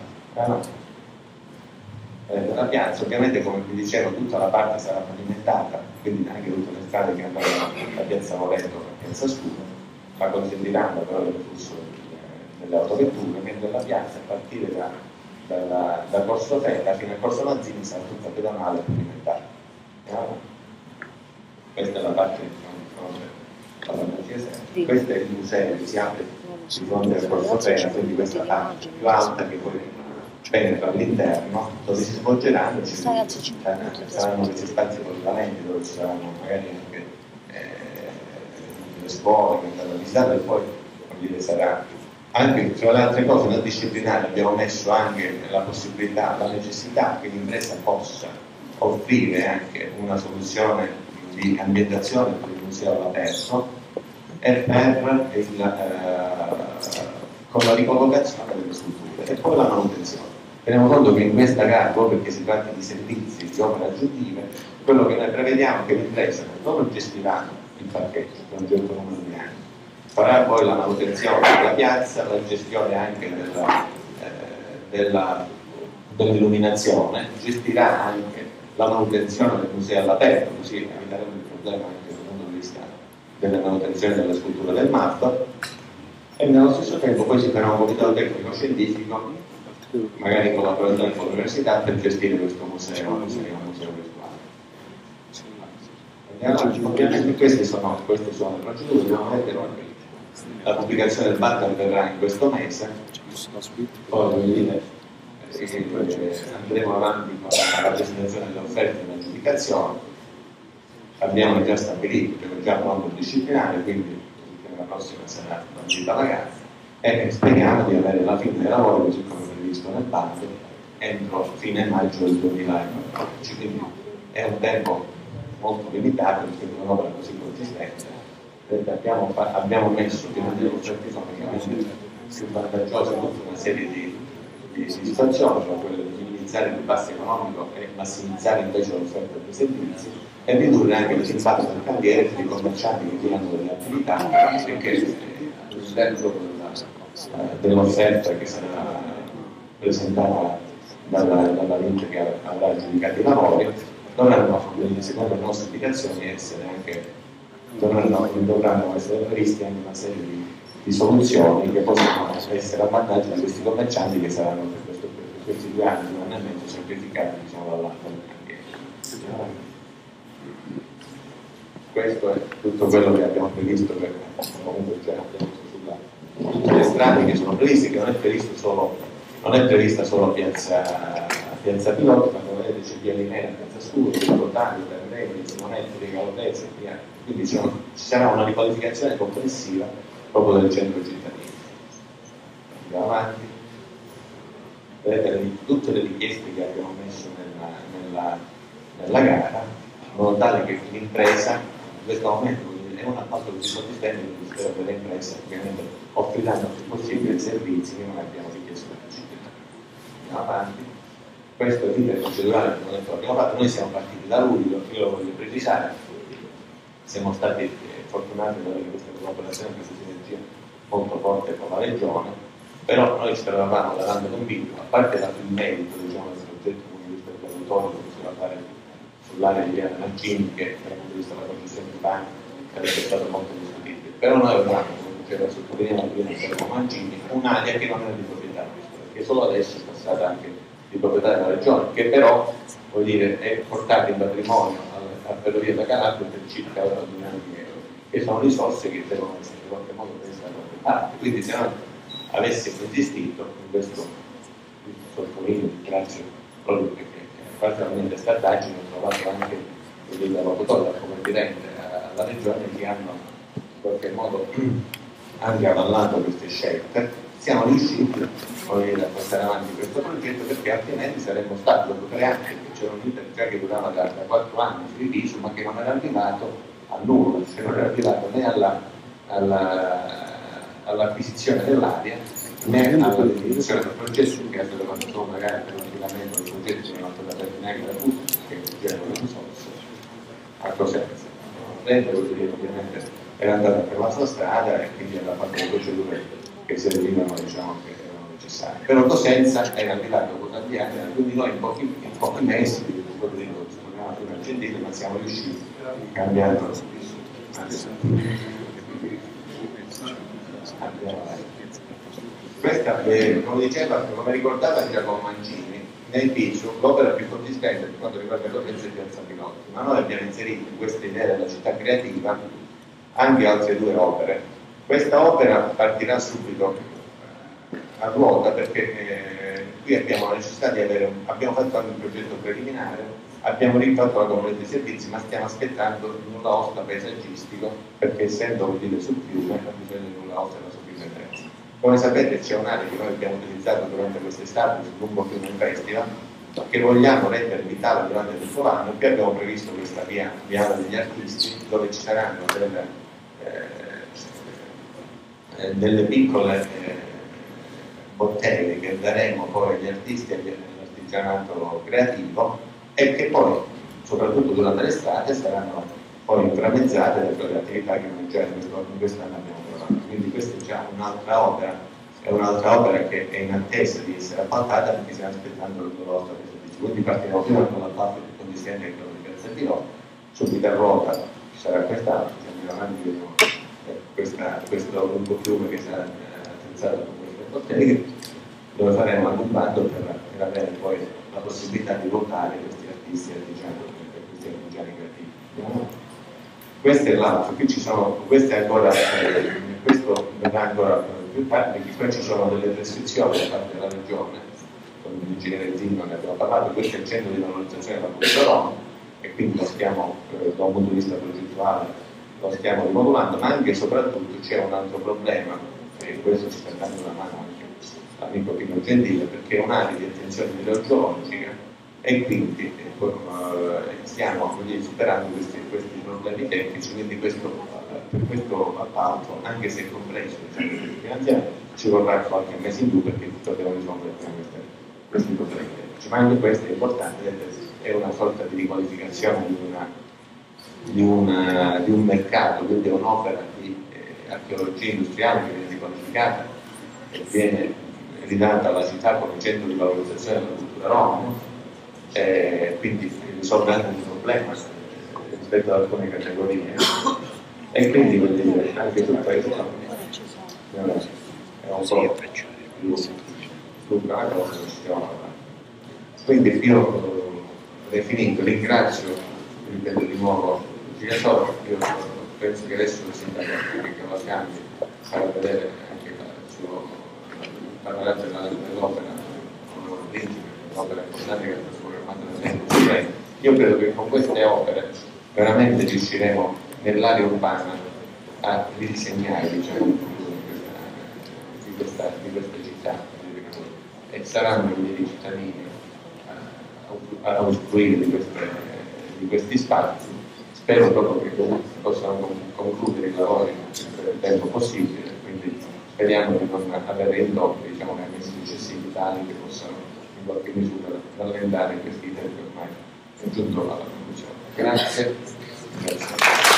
La piazza, ovviamente, come vi dicevo, tutta la parte sarà pavimentata, quindi anche tutte le strade che andranno da piazza Loreto a piazza Studio, ma consentiranno però il flusso delle autovetture, mentre la piazza, a partire da Corso Feta fino a Corso Mazzini, sarà tutta pedonale e pavimentata. Questa è la parte di fronte. Questo è il museo che si apre di fronte al Corso Feta, quindi questa parte più alta che poi penetra all'interno, dove si svolgeranno, saranno questi spazi polivalenti dove ci saranno magari anche le scuole che andranno a visitare, e poi sarà anche tra le altre cose non disciplinari. Abbiamo messo anche la possibilità, la necessità che l'impresa possa offrire anche una soluzione di ambientazione per il museo all'aperto e con la ricollocazione delle strutture e poi la manutenzione. Teniamo conto che in questa gara, proprio perché si tratta di servizi, di opere aggiuntive, quello che noi prevediamo è che l'impresa non gestirà il parcheggio per un certo numero di anni, farà poi la manutenzione della piazza, la gestione anche dell'illuminazione, gestirà anche la manutenzione del museo all'aperto, così eviteremo il problema anche dal punto di vista della manutenzione delle sculture del marmo, e nello stesso tempo poi si farà un comitato tecnico scientifico, magari in collaborazione con l'università, per gestire questo museo virtuale. Ovviamente queste sono le procedure, dobbiamo vedere. La pubblicazione del bando avverrà in questo mese, poi andremo avanti con la presentazione delle offerte e l'aggiudicazione. Abbiamo già stabilito, abbiamo già pronto il disciplinare, quindi la prossima sarà la visita alla gara e speriamo di avere la fine dei lavori, così come previsto nel bando, entro fine maggio del 2014. Quindi è un tempo molto limitato perché è un'opera così consistente. Abbiamo messo delle offerte economicamente più vantaggiose tutta una serie di situazioni, cioè quelle di minimizzare l'impasto economico e massimizzare invece l'offerta dei servizi, e ridurre anche l'impatto del cantiere per i commercianti che tirano delle attività, perché all'interno dell'offerta che sarà presentata dalla Vince che avrà aggiudicato i lavori, dovranno, secondo le nostre indicazioni, dovranno essere previste anche una serie di soluzioni che possono essere a vantaggio di questi commercianti che saranno per questi 2 anni, 2 anni e mezzo sacrificati, diciamo, dall'altro del cantiere. Questo è tutto quello che abbiamo previsto per comunque già sulle strade che sono previste, che non è prevista solo piazza Pilota, ma come vedete c'è via Linea, piazza Studio, Rotario, Terreni, Simonetti, Galoppese, quindi ci sarà una riqualificazione complessiva proprio del centro cittadino. Andiamo avanti. Vedete tutte le richieste che abbiamo messo nella gara, in modo tale che l'impresa in questo momento è un appalto così consistente che spero che le imprese ovviamente offriranno il più possibile servizi che non abbiamo richiesto alla città. Andiamo avanti. Questo è l'iter procedurale che abbiamo fatto. Noi siamo partiti da luglio, io lo voglio precisare, siamo stati fortunati ad avere questa collaborazione, questa sinergia molto forte con la Regione, però noi ci trovavamo davanti convinti, a parte dato il merito, diciamo, del progetto comunista produttorio che si va a fare sull'area di Via Mancini, che dal punto di vista della concessione urbana sarebbe stato molto discutibile, però noi avevamo, come diceva sottolineato prima il Mancini, un'area che non era di proprietà, che solo adesso è passata anche di proprietà della Regione, che però, vuol dire, è portata in patrimonio a Ferrovie della Calabria per circa 2 milioni di euro, che sono risorse che devono essere in qualche modo prese da qualche parte. Quindi se noi avessimo insistito in questo sottolineo, grazie proprio perché parzialmente stataggine, ho trovato anche il lavoratore come dirente alla Regione che hanno in qualche modo anche avallato queste scelte. Siamo riusciti a portare avanti questo progetto perché altrimenti saremmo stati dopo 3 anni, perché c'era un iter già che durava da 4 anni sui visu, ma che non era arrivato a nulla, che non era arrivato né all'acquisizione dell'area né alla definizione del progetto, che è stato fatto solo magari per l'affidamento del progetto, che non è stato aperto neanche da tutti, che c'erano le risorse a Cosenza. l'ente ovviamente era andata per la sua strada e quindi aveva fatto le procedure che servivano, diciamo, che erano necessarie. Però Cosenza era abitato con tanti anni, quindi noi in pochi mesi, torniamo prima Gentile, ma siamo riusciti cambiando questa, come diceva, come ricordava Giacomo Mancini, nel Pisu l'opera più consistente per quanto riguarda Cosenza è Piazza Pinotti, ma noi abbiamo inserito in questa idea della città creativa anche altre due opere. Questa opera partirà subito a ruota perché qui abbiamo la necessità di avere, abbiamo fatto anche un progetto preliminare, abbiamo rifatto la comunità dei servizi, ma stiamo aspettando un nulla osta paesaggistico perché essendo sul fiume ha bisogno di nulla osta per la sovrintendenza. Come sapete c'è un'area che noi abbiamo utilizzato durante quest'estate sul lungo fiume Festival che vogliamo rendere vitale durante tutto l'anno e qui abbiamo previsto questa viale degli artisti dove ci saranno delle piccole botteghe che daremo poi agli artisti e all'artigianato creativo e che poi, soprattutto durante l'estate, saranno poi intramezzate da quelle attività che noi già in quest'anno abbiamo programmato. Quindi questa è già un'altra opera, è un'altra opera che è in attesa di essere appaltata perché stiamo aspettando il nostro servizio. Quindi partiremo prima con l'appalto più consistente che quello di Piazza Pinotti, subito a ruota ci sarà quest'altro, stiamo avanti questo lungo fiume che sarà attrezzato con queste botteghe, dove faremo anche un bando per avere poi la possibilità di votare questi artisti artigiani creativi. Questo è l'altro, qui ci sono, questo è ancora, questo verrà ancora più tardi, perché qua ci sono delle restrizioni da parte della regione, con l'ingegnere Zimmer ne abbiamo parlato, questo è il centro di valorizzazione della cultura rom e quindi lo stiamo, da un punto di vista progettuale, lo stiamo rimodulando, ma anche e soprattutto c'è un altro problema, e questo ci sta dando una mano anche l'amico Pino Gentile, perché è un'area di attenzione idrogeologica e quindi stiamo superando questi problemi tecnici, quindi per questo appalto, anche se compreso finanziario, ci vorrà qualche mese in più perché dobbiamo risolvere questi problemi tecnici. Ma anche questo è importante, è una sorta di riqualificazione di un mercato, quindi è un'opera di archeologia industriale che viene riqualificata e viene ridata alla città come centro di valorizzazione della cultura rom, quindi risolve anche un problema rispetto ad alcune categorie e quindi vuol dire anche su questo è un po' più una cosa che ci stiamo parlando. Quindi io ho finito, ringrazio, ripeto di nuovo il direttore, io penso che adesso il sindaco che Cavalcanti farà vedere anche il suo parlerà dell'opera l'opera importante che è stata programmata nel tempo. Io credo che con queste opere veramente riusciremo nell'area urbana a ridisegnare, diciamo, di questa città e saranno i cittadini a usufruire di questi spazi. Spero proprio che possano concludere i lavori nel tempo possibile, quindi speriamo di non avere intoppi, diciamo, nei mesi successivi tali che possano in qualche misura rallentare questi tempi ormai è giunto alla conclusione. Grazie. Grazie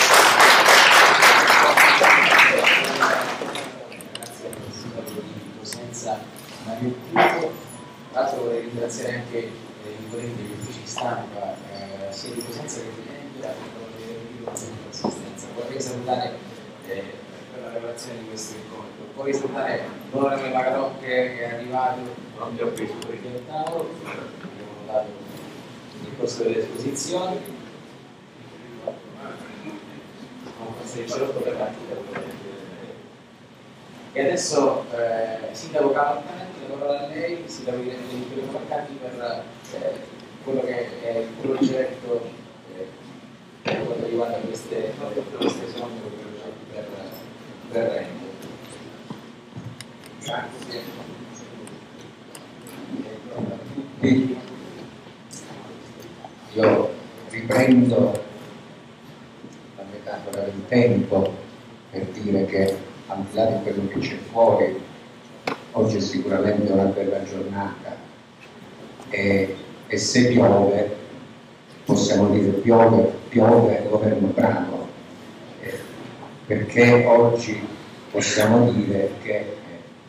al sindaco di Cosenza Mario Cupo. Tra l'altro vorrei ringraziare anche i colleghi degli uffici stampa sia di Cosenza che di Venezia per l'assistenza. Vorrei salutare per la relazione di questo incontro. Vorrei salutare l'onorevole Magarò che è arrivato, non vi ho preso perché al tavolo, abbiamo dato nel corso delle esposizioni. E adesso sindaco Cavalcanti, la parola a lei, sindaco di Cavalcanti per quello che è il progetto per quanto riguarda queste somme, progetti per Rende. Grazie. Tutti. Io riprendo la metafora del tempo per dire che al di là di quello che c'è fuori, oggi è sicuramente una bella giornata e se piove, possiamo dire piove, il governo bravo, perché oggi possiamo dire che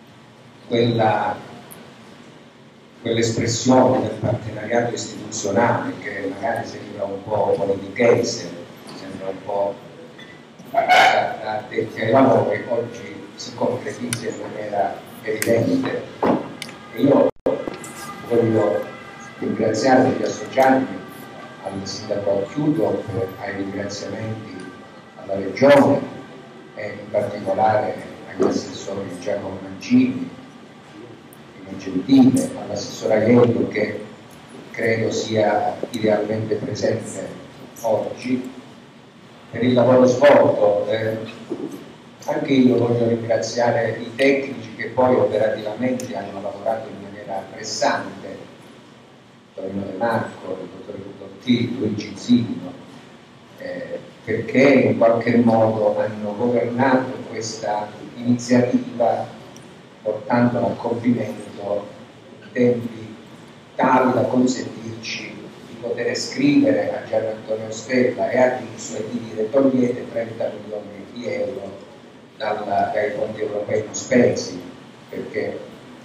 quell'espressione del partenariato istituzionale, che magari sembra un po' politichese, sembra un po' da addetti ai lavori, oggi si concretizza in maniera evidente. E io voglio ringraziare gli associati, al sindaco Archiuto, ai ringraziamenti alla Regione e in particolare agli assessori Giacomo Mancini, Gentile, all'assessore Aiello, che credo sia idealmente presente oggi, per il lavoro svolto. Anche io voglio ringraziare i tecnici che poi operativamente hanno lavorato in maniera pressante, Torino De Marco, il dottore Budotti, Luigi Zino, perché in qualche modo hanno governato questa iniziativa portandola a compimento in tempi tali da consentirci di poter scrivere a Gian Antonio Stella e a Riso e di dire: togliete 30 milioni di euro dai fondi europei non spesi, perché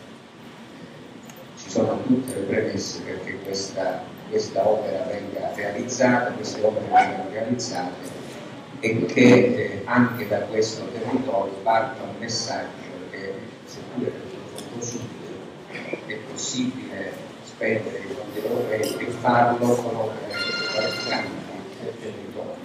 ci sono tutte le premesse perché questa opera venga realizzata, queste opere vengano realizzate, e che anche da questo territorio parta un messaggio che, seppure per il fondo subito, è possibile spendere i fondi europei e farlo con opere qualificanti del territorio.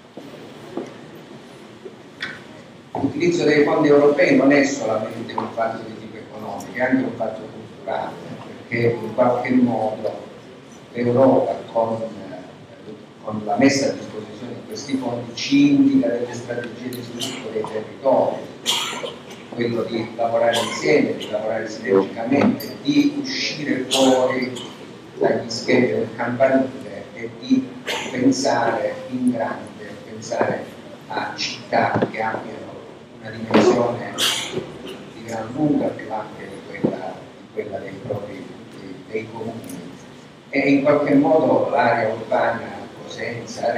L'utilizzo dei fondi europei non è solamente un fatto di tipo economico, è anche un fatto culturale, perché in qualche modo l'Europa, con la messa a disposizione di questi fondi, ci indica delle strategie di sviluppo dei territori, quello di lavorare insieme, di lavorare sinergicamente, di uscire fuori dagli schemi del campanile e di pensare in grande, pensare a città che abbiano una dimensione di gran lunga più ampia di quella dei comuni. E in qualche modo l'area urbana Cosenza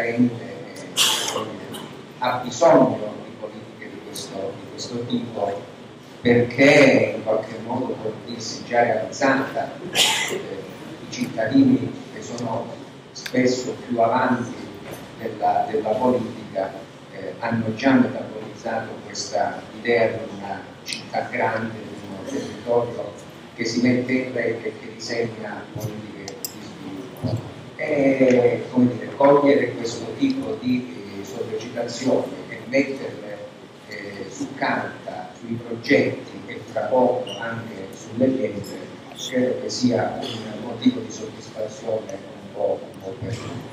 ha bisogno di politiche di questo tipo, perché in qualche modo può dirsi già realizzata. I cittadini che sono spesso più avanti della politica hanno già metabolizzato questa idea di una città grande, di un territorio che si mette in rete e che disegna politiche di sviluppo. E come dire, cogliere questo tipo di sollecitazioni e metterle su carta, sui progetti e tra poco anche sulle pietre, credo che sia un motivo di soddisfazione un po' per tutti.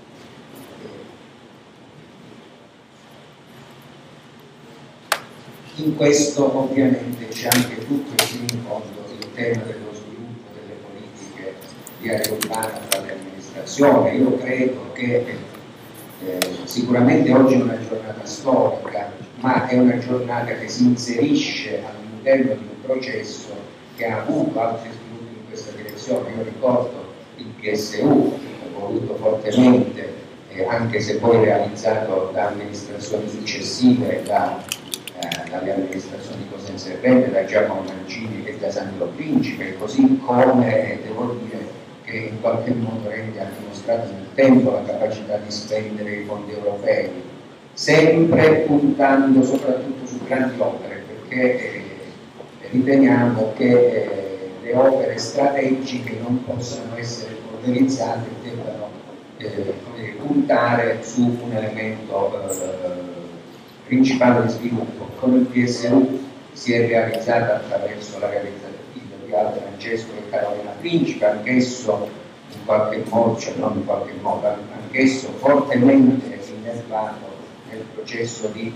In questo ovviamente c'è anche tutto il fino in fondo il tema dello sviluppo delle politiche di area urbana tra le amministrazioni. Io credo che sicuramente oggi è una giornata storica, ma è una giornata che si inserisce all'interno di un processo che ha avuto altri sviluppi in questa direzione. Io ricordo il PSU, voluto fortemente, anche se poi realizzato da amministrazioni successive, dalle amministrazioni di Cosenza e Rende, da Giacomo Mancini e da Sandro Principe, così come devo dire che in qualche modo Rende ha dimostrato nel tempo la capacità di spendere i fondi europei, sempre puntando soprattutto su grandi opere, perché riteniamo che le opere strategiche non possano essere polverizzate e debbano puntare su un elemento principale di sviluppo. Con il PSU si è realizzata attraverso la realizzazione di Aldo Francesco e Carolina Principe, anch'esso in qualche modo, cioè non in qualche modo, anch'esso fortemente innervato nel processo di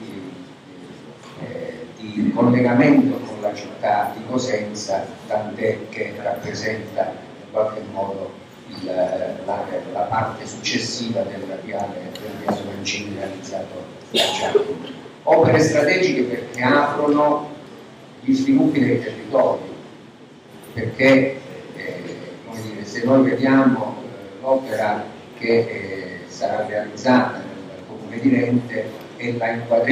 collegamento con la città di Cosenza, tant'è che rappresenta in qualche modo la parte successiva del viale Mancini realizzato da Giacomo. Opere strategiche perché aprono gli sviluppi dei territori, perché come dire, se noi vediamo l'opera che sarà realizzata nel Comune di Rente e la inquadriamo in un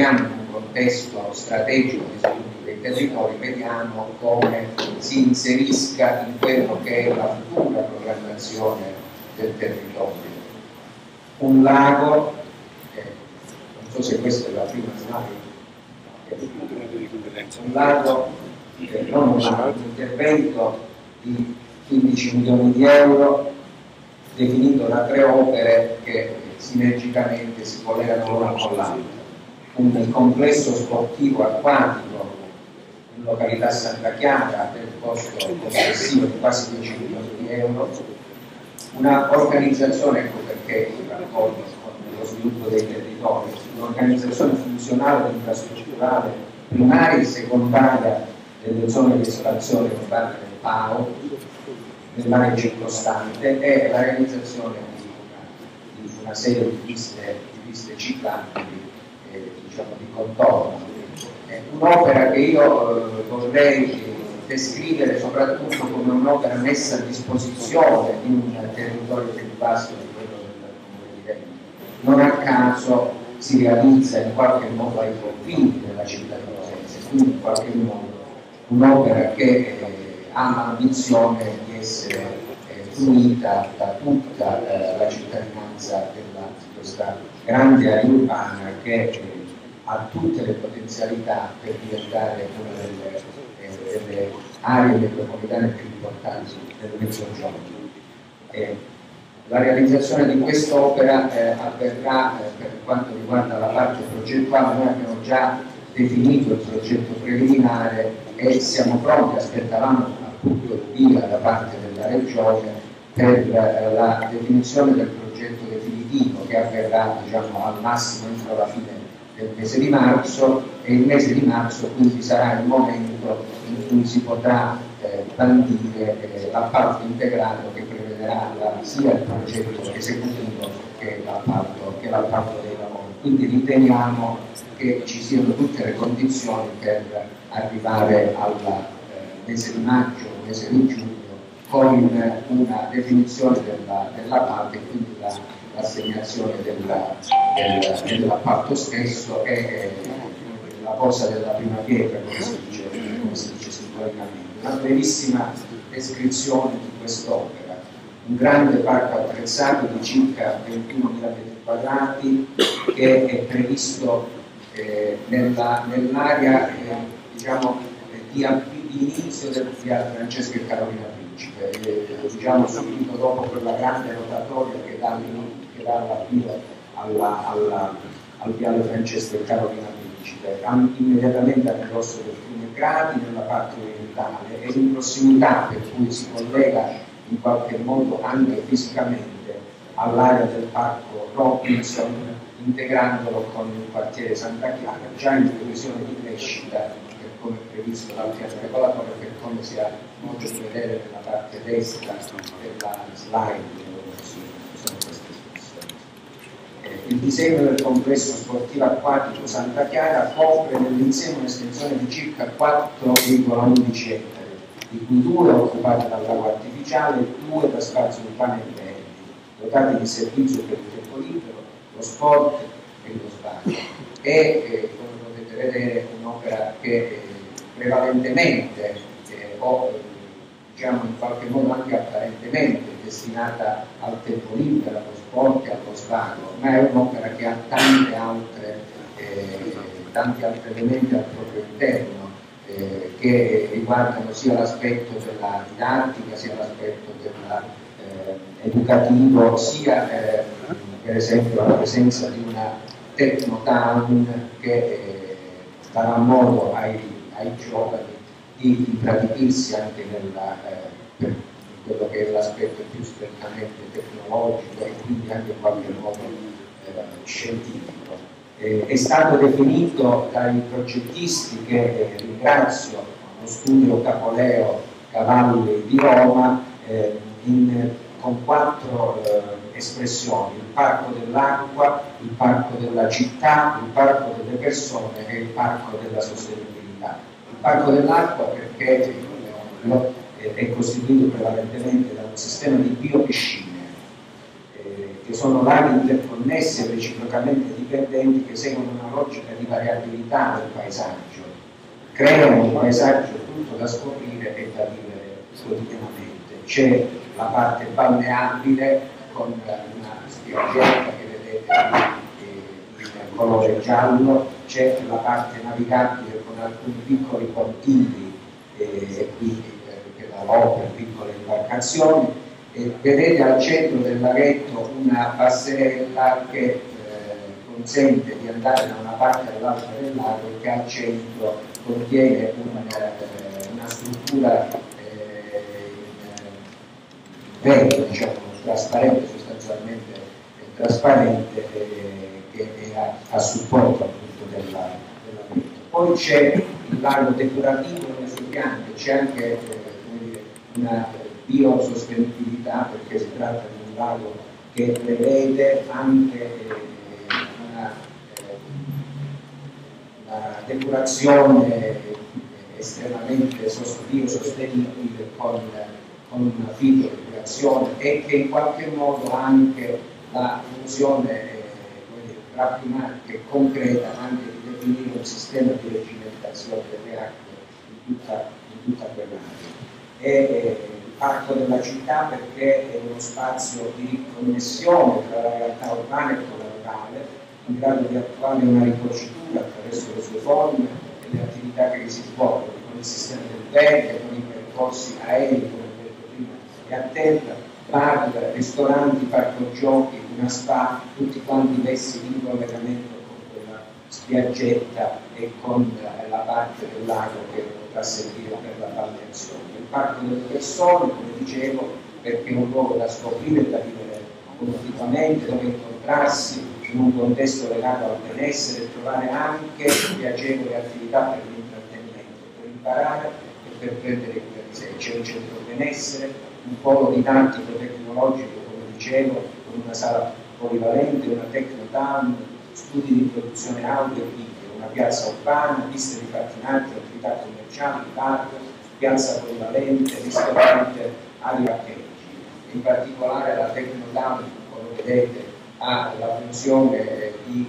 contesto strategico di sviluppo dei territori, vediamo come si inserisca in quello che è la futura programmazione del territorio. Un lago, non so se questa è la prima slide, un lago, non un lago, un intervento di 15 milioni di euro definito da 3 opere che sinergicamente si collegano l'una con l'altra. Un complesso sportivo acquatico in località Santa Chiara per un costo complessivo di quasi 10 milioni di euro, una organizzazione, ecco perché il raccordo con lo sviluppo dei territori, un'organizzazione funzionale e infrastrutturale primaria e secondaria delle zone di esplorazione urbana del PAO, nell'area circostante, e la realizzazione di una serie di piste ciclanti diciamo, di contorno. Un'opera che io vorrei descrivere soprattutto come un'opera messa a disposizione di un territorio più vasto di quello del Comune di Reggio. Non a caso si realizza in qualche modo ai confini della città di Cosenza, quindi in qualche modo un'opera che ha l'ambizione di essere fruita da tutta la cittadinanza di questa grande area urbana che ha tutte le potenzialità per diventare una delle aree metropolitane più importanti del Mezzogiorno. La realizzazione di quest'opera avverrà per quanto riguarda la parte progettuale. Noi abbiamo già definito il progetto preliminare e siamo pronti, aspettavamo appunto il via da parte della Regione per la definizione del progetto definitivo che avverrà diciamo, al massimo entro la fine del mese di marzo, e il mese di marzo quindi sarà il momento in cui si potrà bandire l'appalto integrato che prevederà sia il progetto esecutivo che l'appalto dei lavori. Quindi riteniamo che ci siano tutte le condizioni per arrivare al mese di maggio, mese di giugno, con una definizione dell'appalto e quindi l'assegnazione dell'appalto stesso e la posa della prima pietra, come si dice simbolicamente. Una brevissima descrizione di quest'opera: un grande parco attrezzato di circa 21.000 metri quadrati che è previsto nell'area diciamo, di inizio del viale Francesco e Carolina Principe, diciamo subito dopo quella grande rotatoria che dà l'avvio al viale Francesco e Carolina Principe, immediatamente a ridosso del fiume Gradi nella parte orientale e in prossimità, per cui si collega in qualche modo anche fisicamente all'area del parco Robinson, integrandolo con il quartiere Santa Chiara, già in previsione di crescita per come è previsto dal piano regolatore, per come si ha modo di vedere nella parte destra della slide. Il disegno del complesso sportivo acquatico Santa Chiara copre nell'insieme un'estensione di circa 4,11 ettari, di cui 2 occupati dal lago artificiale e 2 da spazi urbani e verdi, dotati di servizio per il tempo libero, lo sport e lo svago. Come potete vedere, è un'opera che prevalentemente o diciamo in qualche modo anche apparentemente destinata al tempo libero, allo sport e allo svago, ma è un'opera che ha tanti altri elementi al proprio interno che riguardano sia l'aspetto della didattica, sia l'aspetto educativo, sia per esempio la presenza di una Technotown che darà modo ai giovani di impratichirsi anche per quello che è l'aspetto più strettamente tecnologico e quindi anche in qualche modo scientifico. È stato definito dai progettisti, che ringrazio, lo studio Capoleo Cavalli di Roma, con 4 espressioni: il parco dell'acqua, il parco della città, il parco delle persone e il parco della sostenibilità. Il parco dell'acqua perché è costituito prevalentemente da un sistema di biopiscine che sono laghi interconnessi e reciprocamente dipendenti, che seguono una logica di variabilità del paesaggio, creano un paesaggio tutto da scoprire e da vivere quotidianamente. C'è la parte balneabile con una spiaggetta che vedete in colore giallo, c'è la parte navigabile con alcuni piccoli portini e quindi che da per piccole imbarcazioni. Vedete al centro del laghetto una passerella che consente di andare da una parte all'altra del lago e che al centro contiene una struttura verde, diciamo, trasparente, sostanzialmente trasparente, che è a supporto appunto del laghetto. Poi c'è il lago decorativo nelle sue piante, c'è anche una biosostenibilità, perché si tratta di un lago che prevede anche una depurazione estremamente biosostenibile con una fitodepurazione, e che in qualche modo ha anche la funzione raffinata e concreta anche di definire un sistema di regimentazione delle acque in tutta quell'area. È il parco della città perché è uno spazio di riconnessione tra la realtà urbana e quella rurale, in grado di attuare una ricocitura attraverso le sue forme e le attività che vi si svolgono, con il sistema del verde, con i percorsi aerei, come ho detto prima, e a terra, bar, ristoranti, parco giochi, una spa, tutti quanti messi in collegamento con quella spiaggetta e con la parte del lago che potrà servire per la balneazione. Il parco delle persone, come dicevo, perché è un luogo da scoprire e da vivere continuamente, dove incontrarsi in un contesto legato al benessere e trovare anche piacevoli attività per l'intrattenimento, per imparare e per prendere cura di sé. C'è un centro benessere, un polo didattico tecnologico, come dicevo, con una sala polivalente, una technotown, studi di produzione audio e video, una piazza urbana, piste di pattinaggio, attività commerciali, bar, piazza polivalente, ristorante, aree parcheggi. In particolare la technotown, come vedete, ha la funzione di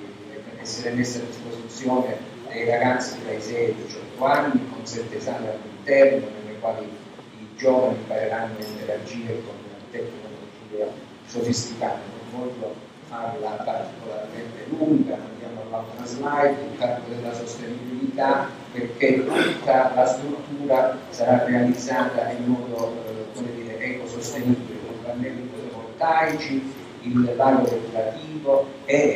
essere messa a disposizione dei ragazzi tra i 6 e i 18 anni, con 7 sale all'interno, nelle quali i giovani impareranno a interagire con tecnologie sofisticate. Non voglio farla particolarmente lunga, andiamo all'altra slide, il parco della sostenibilità, perché tutta la struttura sarà realizzata in modo ecosostenibile, con pannelli fotovoltaici, il lago depurativo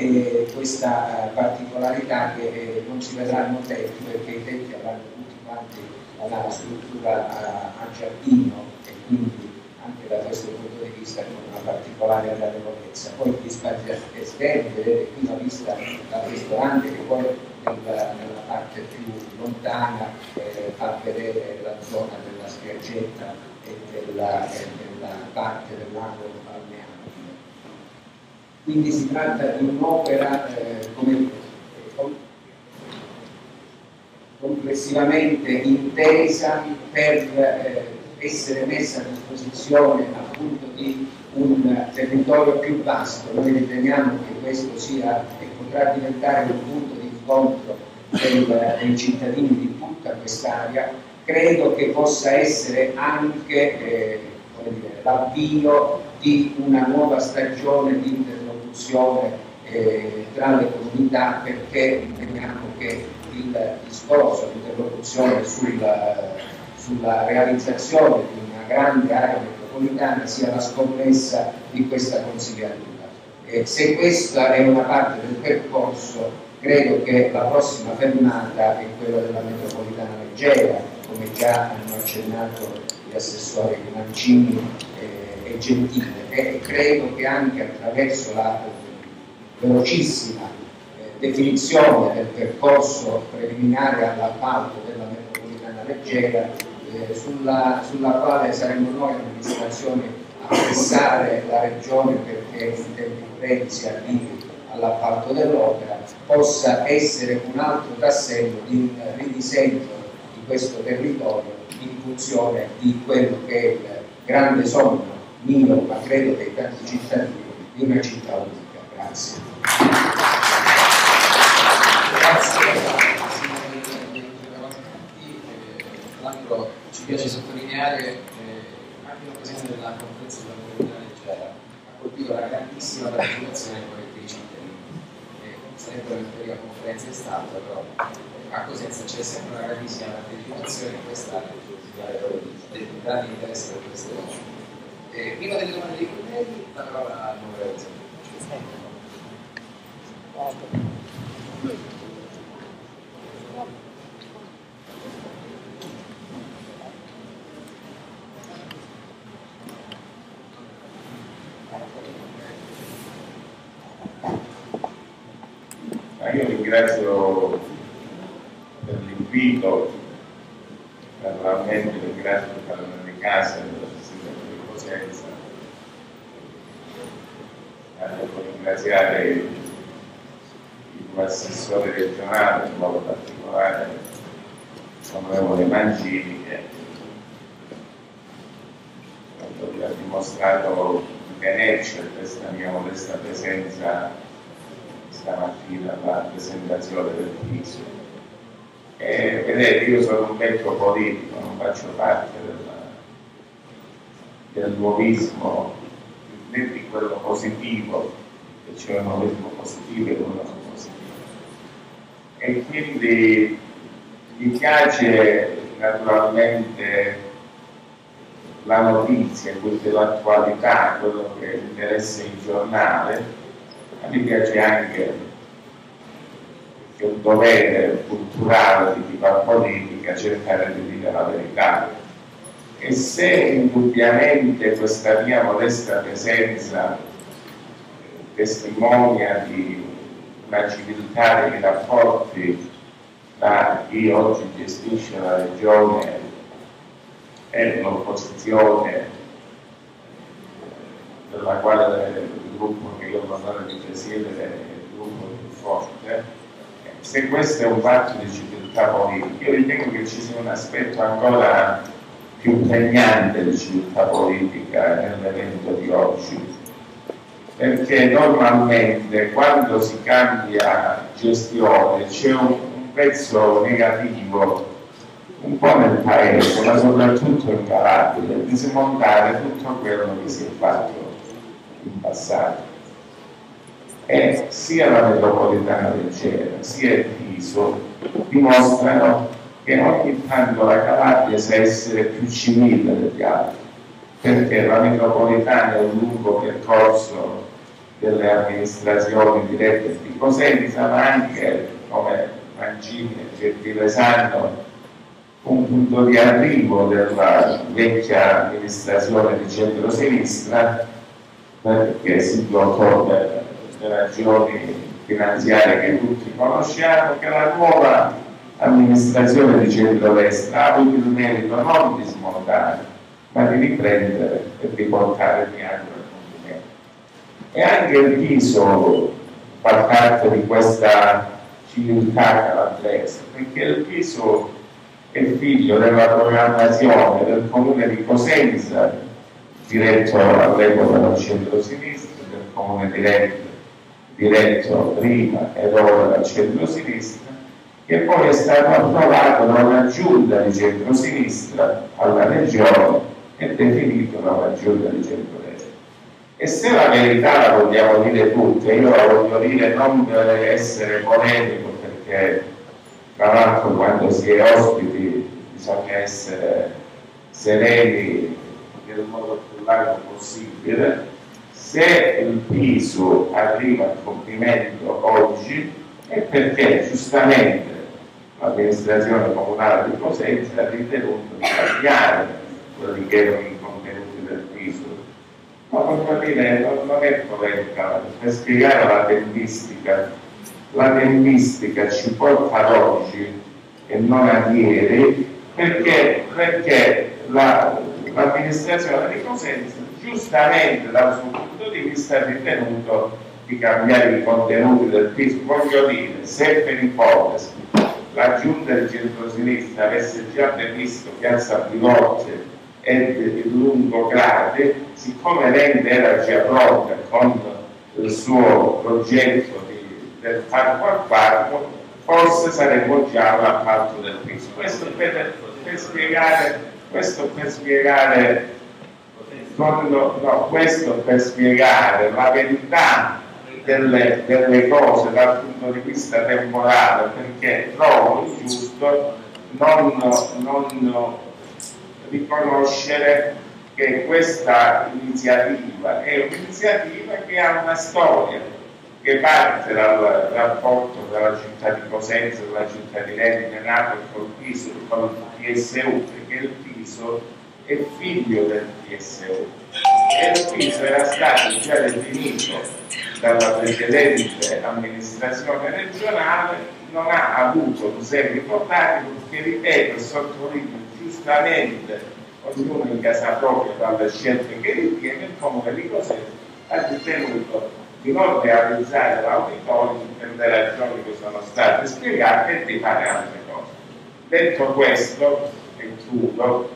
e questa particolarità che non si vedranno tetti, perché i tetti avranno tutti quanti la struttura a giardino, e quindi anche da questo punto di vista con una particolare gradevolezza. Poi gli spazi esterni, vedete qui la vista dal ristorante, che poi nella parte più lontana fa vedere la zona della spiaggetta e della parte del lago balneare. Quindi si tratta di un'opera complessivamente intesa per essere messa a disposizione appunto di un territorio più vasto. Noi riteniamo che questo sia e potrà diventare un punto di incontro dei cittadini di tutta quest'area. Credo che possa essere anche l'avvio di una nuova stagione di interlocuzione tra le comunità, perché riteniamo che il discorso di interlocuzione sulla realizzazione di una grande area metropolitana sia la scommessa di questa consigliatura. Se questa è una parte del percorso, credo che la prossima fermata è quella della metropolitana leggera, come già hanno accennato gli assessori Mancini e Gentile, e credo che anche attraverso la velocissima definizione del percorso preliminare all'appalto della metropolitana leggera, sulla quale saremo noi amministrazioni a pressare la Regione perché in tempi brevi si arrivi all'appalto dell'opera, possa essere un altro tassello di un ridisegno di questo territorio in funzione di quello che è il grande sogno mio, ma credo dei tanti cittadini, di una città unica. Grazie. Tra l'altro ci piace sottolineare anche in occasione della conferenza sulla mobilità leggera ha colpito la grandissima partecipazione dei cittadini. Sarebbe una teoria conferenza stampa, però a Cosenza c'è sempre una grandissima partecipazione in questa del grande interesse per queste cose. Prima delle domande dei colleghi, la parola all'onorevole Zanoni. Io ringrazio per l'invito, naturalmente ringrazio il Padrone di Casa e il Sindaco di Cosenza. Devo ringraziare il tuo assessore regionale, in modo particolare l'onorevole Mangini, che ha dimostrato tenerci a questa mia modesta presenza stamattina alla presentazione del piso. Vedete, io sono un vecchio politico, non faccio parte del nuovismo, né di quello positivo, che c'è un nuovismo positivo e uno positivo. E quindi mi piace naturalmente la notizia, l'attualità, quello che interessa il giornale. A me piace anche che un dovere culturale di chi fa politica cercare di dire la verità. E se indubbiamente questa mia modesta presenza testimonia di una civiltà dei rapporti tra chi oggi gestisce la regione e l'opposizione, della quale il gruppo che io ho l'onore di presiedere è il gruppo più forte, se questo è un fatto di civiltà politica, io ritengo che ci sia un aspetto ancora più pregnante di civiltà politica nell'evento di oggi, perché normalmente quando si cambia gestione c'è un pezzo negativo un po' nel paese, ma soprattutto in Calabria, di smontare tutto quello che si è fatto in passato. E sia la metropolitana leggera sia il Piso dimostrano che ogni tanto la Calabria sa essere più civile degli altri, perché la metropolitana è un lungo percorso delle amministrazioni dirette di Cosenza, ma anche, come Mangini e Gentile sanno, un punto di arrivo della vecchia amministrazione di centrosinistra, perché si bloccò per ragioni finanziarie che tutti conosciamo, che la nuova amministrazione di centrodestra ha avuto il merito non di smontare, ma di riprendere e di portare dietro il movimento. E anche il Piso fa parte di questa civiltà calabrese, perché il Piso è figlio della programmazione del comune di Cosenza, diretto all'epoca dal centro-sinistra, del comune diretto prima ed ora dal centro-sinistra, che poi è stato approvato da una giunta di centro-sinistra alla regione e definito da una giunta di centro-destra. E se la verità la vogliamo dire tutte, io la voglio dire non per essere polemico, perché tra l'altro quando si è ospiti bisogna essere sereni nel modo più largo possibile. Se il Piso arriva a compimento oggi è perché giustamente l'amministrazione comunale di Cosenza ha ritenuto di cambiare quelli che erano i contenuti del Piso. Ma voglio dire, non è polemica, per spiegare la tempistica. La tempistica ci porta ad oggi e non a ieri, perché l'amministrazione di Cosenza giustamente dal suo punto di vista ha ritenuto di cambiare i contenuti del Piso. Voglio dire, se per ipotesi la giunta di centrosinistra avesse già previsto piazza Pilocce e il Lungograde, siccome l'ente era già pronta con il suo progetto del parco al parco, forse saremmo già all'appalto del piso. Questo per spiegare la verità delle cose dal punto di vista temporale, perché trovo ingiusto non riconoscere che questa iniziativa è un'iniziativa che ha una storia, che parte dal rapporto tra la città di Cosenza e la città di Lemine, nato col PISO, con il PSU, perché il PISO è figlio del PSU e il PISO era stato già definito dalla precedente amministrazione regionale, non ha avuto un seguito pratico che, ripeto e sottolineo giustamente, ognuno in casa propria dalle scelte che ritiene, il Comune di Cosenza ha ritenuto di non realizzare l'auditorio per le ragioni che sono state spiegate e di fare altre cose. Detto questo, e chiudo,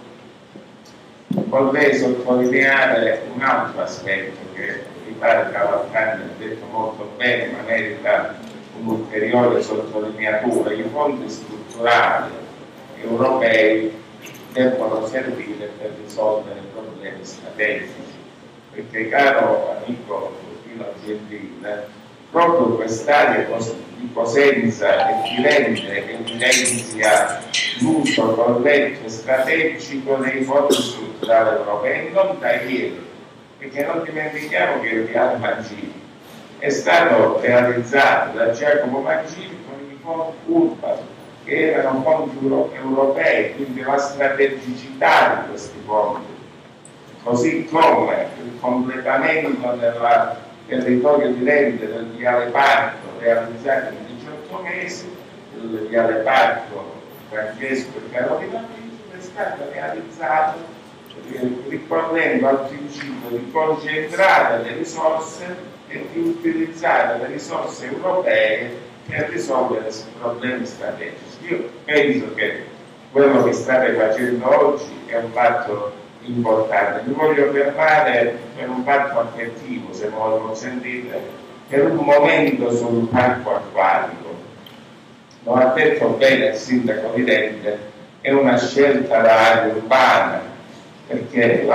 vorrei sottolineare un altro aspetto che mi pare Cavalcanti ha detto molto bene, ma merita un'ulteriore sottolineatura. I fondi strutturali europei devono servire per risolvere problemi strategici, perché, caro amico Gentile, proprio quest'area di Cosenza e Firenze evidenzia l'uso corretto e strategico dei fondi strutturali europei, non da ieri, perché non dimentichiamo che il piano Mancini è stato realizzato da Giacomo Mancini con i fondi Urban, che erano fondi europei, quindi la strategicità di questi fondi, così come il completamento del territorio di Lente del Viale Parco realizzato in 18 mesi, il Viale Parco Francesco e Carolina Pinto è stato realizzato ricorrendo al principio di concentrare le risorse e di utilizzare le risorse europee per risolvere problemi strategici. Io penso che quello che state facendo oggi è un fatto importante. Mi voglio fermare per un fatto affettivo, se me lo consentite, per un momento sul parco acquatico. Lo ha detto bene il sindaco di Lente, è una scelta d'area urbana, perché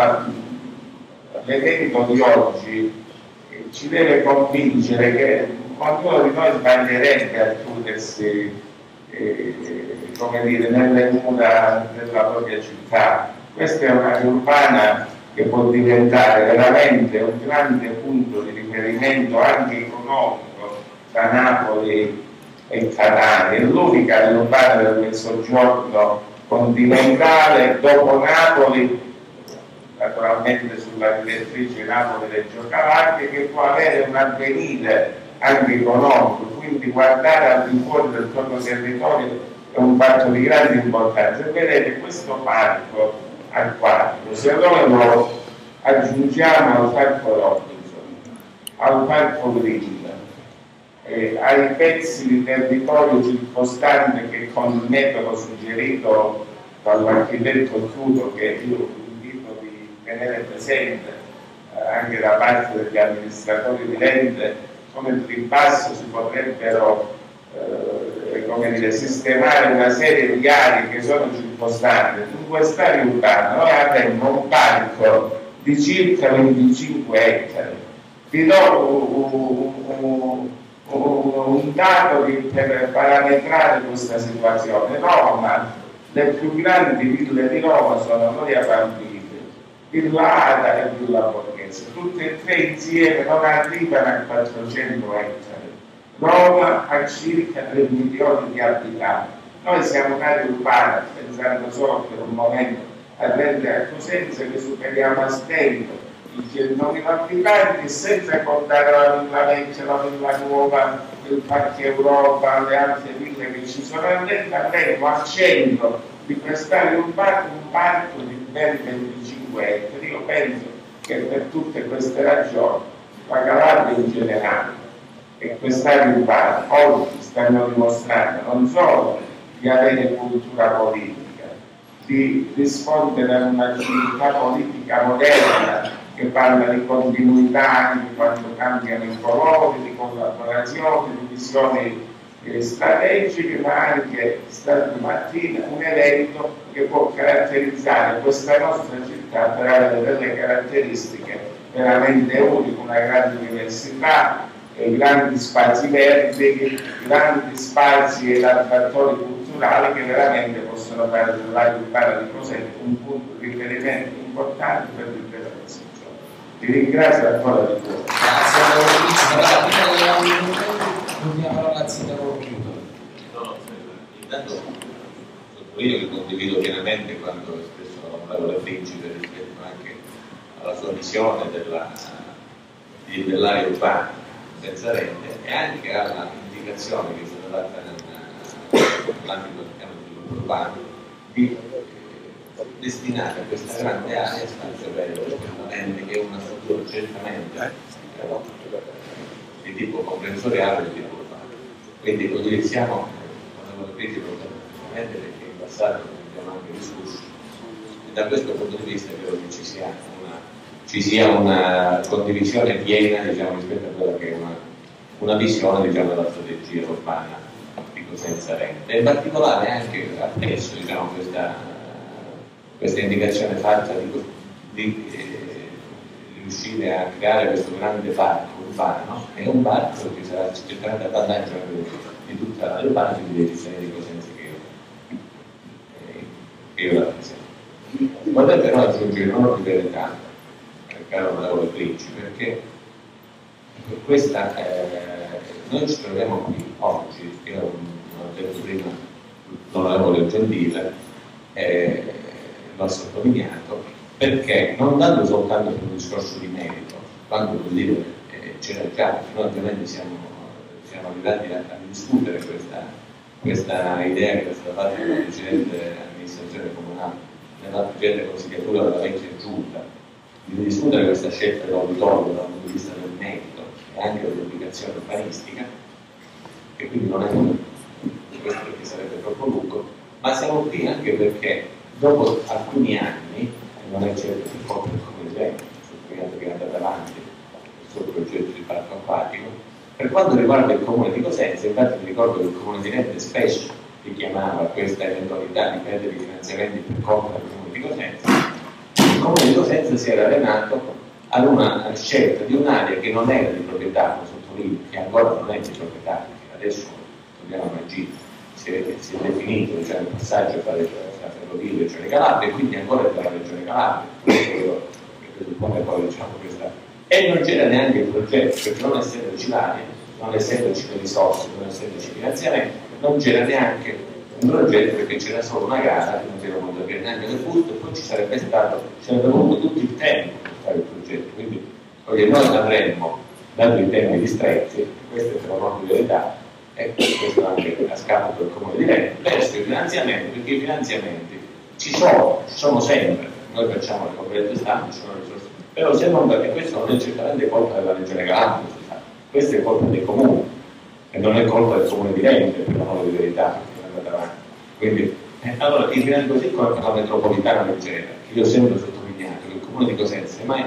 l'evento di oggi ci deve convincere che qualcuno di noi sbaglierebbe a chiudersi come dire, nelle mura della propria città. Questa è un'area urbana che può diventare veramente un grande punto di riferimento anche economico tra Napoli e Catania. È l'unica area urbana del Mezzogiorno continentale dopo Napoli, naturalmente sulla direttrice Napoli-Reggio Calabria, che può avere un avvenire anche economico, quindi guardare al di fuori del proprio territorio è un fatto di grande importanza. E vedete, questo parco acquatico, se noi lo aggiungiamo al parco Robinson, al parco Green, ai pezzi di territorio circostante che con il metodo suggerito dall'architetto Chiudo, che io invito di tenere presente anche da parte degli amministratori di Lente, come il ribasso si potrebbero come dire, sistemare una serie di aree che sono circostanti. In quest'area urbana noi avremmo un parco di circa 25 ettari. Vi do un dato per parametrare questa situazione. Roma, le più grandi ville di Roma sono Noria Pambini, Villa Ada e Villa Borghese, tutte e tre insieme non arrivano a 400 ettari. Roma ha circa 3 milioni di abitanti. Noi siamo un'area urbana, pensando solo per un momento a Lente a Cosenza, che superiamo a stento i 100.000 abitanti, senza contare la Villa Vecchia, la Villa Nuova, il Parco Europa, le altre ville che ci sono a Lente. Avremo al centro di quest'area urbana un parco di ben 25 ettari. Io penso che per tutte queste ragioni la Calabria in generale e quest'area urbana oggi stanno dimostrando non solo di avere cultura politica, di rispondere a una civiltà politica moderna che parla di continuità anche quando cambiano i colori, di collaborazione, di visioni strategiche, ma anche stamattina un evento che può caratterizzare questa nostra città per avere delle caratteristiche veramente uniche, una grande diversità, grandi spazi verdi, grandi spazi e laboratori culturali che veramente possono fare della città di Cosenza un punto di riferimento importante per l'intera Cosenza. Ti ringrazio ancora di cuore. Grazie a voi. L'ultima parola al sindaco Chiuto. No, intanto sottolineo che condivido pienamente quanto espresso dall'onorevole Principe rispetto anche alla sua visione dell'area urbana senza rete e anche alla indicazione che è stata data nell'ambito del piano di sviluppo urbano di destinare a questa grande area spazio verde, che è una struttura certamente di tipo comprensoriale e di tipo urbano. Quindi lo utilizziamo quando critico perfettamente perché in passato ne abbiamo anche discusso e da questo punto di vista credo che ci sia una condivisione piena, diciamo, rispetto a quella che è una visione, diciamo, della strategia urbana di Cosenza Rente. E in particolare anche appresso, diciamo, questa indicazione fatta di riuscire a creare questo grande parco urbano. È un parco che sarà certamente a vantaggio di tutta l'urbana e dei cittadini di Cosenza che io rappresento. Vorrei però aggiungere un ordine di verità, caro onorevole Principe, perché questa, noi ci troviamo qui oggi, io non ho detto prima l'onorevole Gentile, l'ho sottolineato, perché non dando soltanto per un discorso di merito, quando vuol dire c'era già, noi ovviamente siamo arrivati a discutere questa idea che è stata fatta dalla precedente amministrazione comunale, nella precedente consigliatura della vecchia giunta, di discutere questa scelta dell'auditorio dal punto di vista del merito e anche dell'applicazione urbanistica, che quindi non è questo perché sarebbe troppo lungo, ma siamo qui anche perché dopo alcuni anni, non è certo il corpo del Comune di Rente, sottolineato che è andato avanti il suo progetto di parco acquatico, per quanto riguarda il Comune di Cosenza, infatti mi ricordo che il Comune di Rente spesso richiamava questa eventualità di perdere i finanziamenti per conto del Comune di Cosenza. Il Comune di Cosenza si era allenato ad una scelta di un'area che non era di proprietà, lo sottolineo, che ancora non è di proprietà, perché adesso dobbiamo agire, si è definito, cioè il passaggio tra la ferrovia e la Regione Calabria, e quindi ancora della Regione Calabria, che presuppone poi diciamo questa. E non c'era neanche il progetto, perché non essendoci l'area, non essendoci le risorse, non essendoci finanziamenti, non c'era neanche un progetto perché c'era solo una gara che non si era potuto avere neanche le buste e poi ci sarebbe voluto tutto il tempo per fare il progetto. Quindi noi avremmo, dato i tempi ristretti, questa è una verità, e questo anche a scapito del Comune di Rente, perso i finanziamenti, perché i finanziamenti ci sono sempre, noi facciamo le conferenze stampa, ci sono le risorse, però se non, perché questo non è certamente colpa della Regione Calabria, questo è colpa dei comuni e non è colpa del Comune di Rente, per l'amore di verità. Quindi, allora, il grande così come la metropolitana leggera, che io ho sempre sottolineato che il Comune di Cosenza mai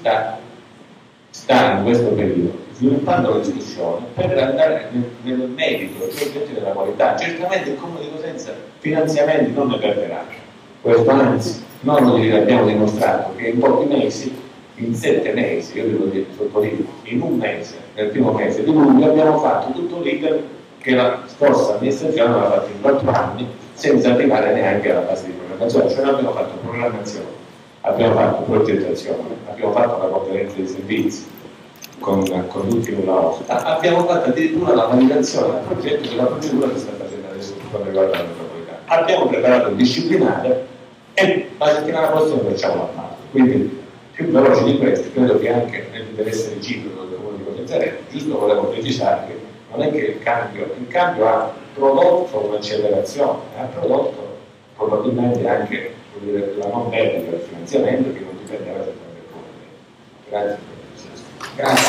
sta in questo periodo sviluppando la discussione per andare nel merito dei progetti della qualità. Certamente il Comune di Cosenza finanziamenti non ne perderà, questo anzi, noi abbiamo dimostrato che in pochi mesi, in 7 mesi, io devo dire, sottolineo, in un mese, nel primo mese di luglio abbiamo fatto tutto l'iter che la scorsa amministrazione aveva fatto in 4 anni senza arrivare neanche alla fase di programmazione, cioè noi abbiamo fatto programmazione, abbiamo fatto progettazione, abbiamo fatto la conferenza dei servizi con tutti i osta, abbiamo fatto addirittura la validazione del progetto, che la procedura che sta facendo adesso per quanto riguarda la metropolitana. Abbiamo preparato il disciplinare e la settimana prossima facciamo la parte. Quindi più veloce di questo, credo che anche nell'interesse reciproco del Comune di Cosenza Rente, giusto volevo precisare che non è che il cambio ha prodotto un'accelerazione, ha prodotto probabilmente anche la non perdita del finanziamento che non dipendeva dal Comune. Grazie. Grazie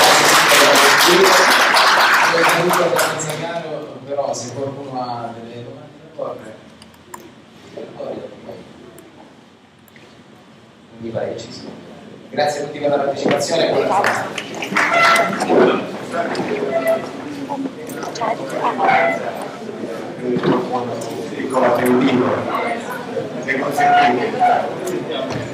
è tutto abbastanza chiaro, però se qualcuno ha delle domande da porre, non mi pare che ci sia. Grazie a tutti per la partecipazione e buona Piccola Teodino, se consentite.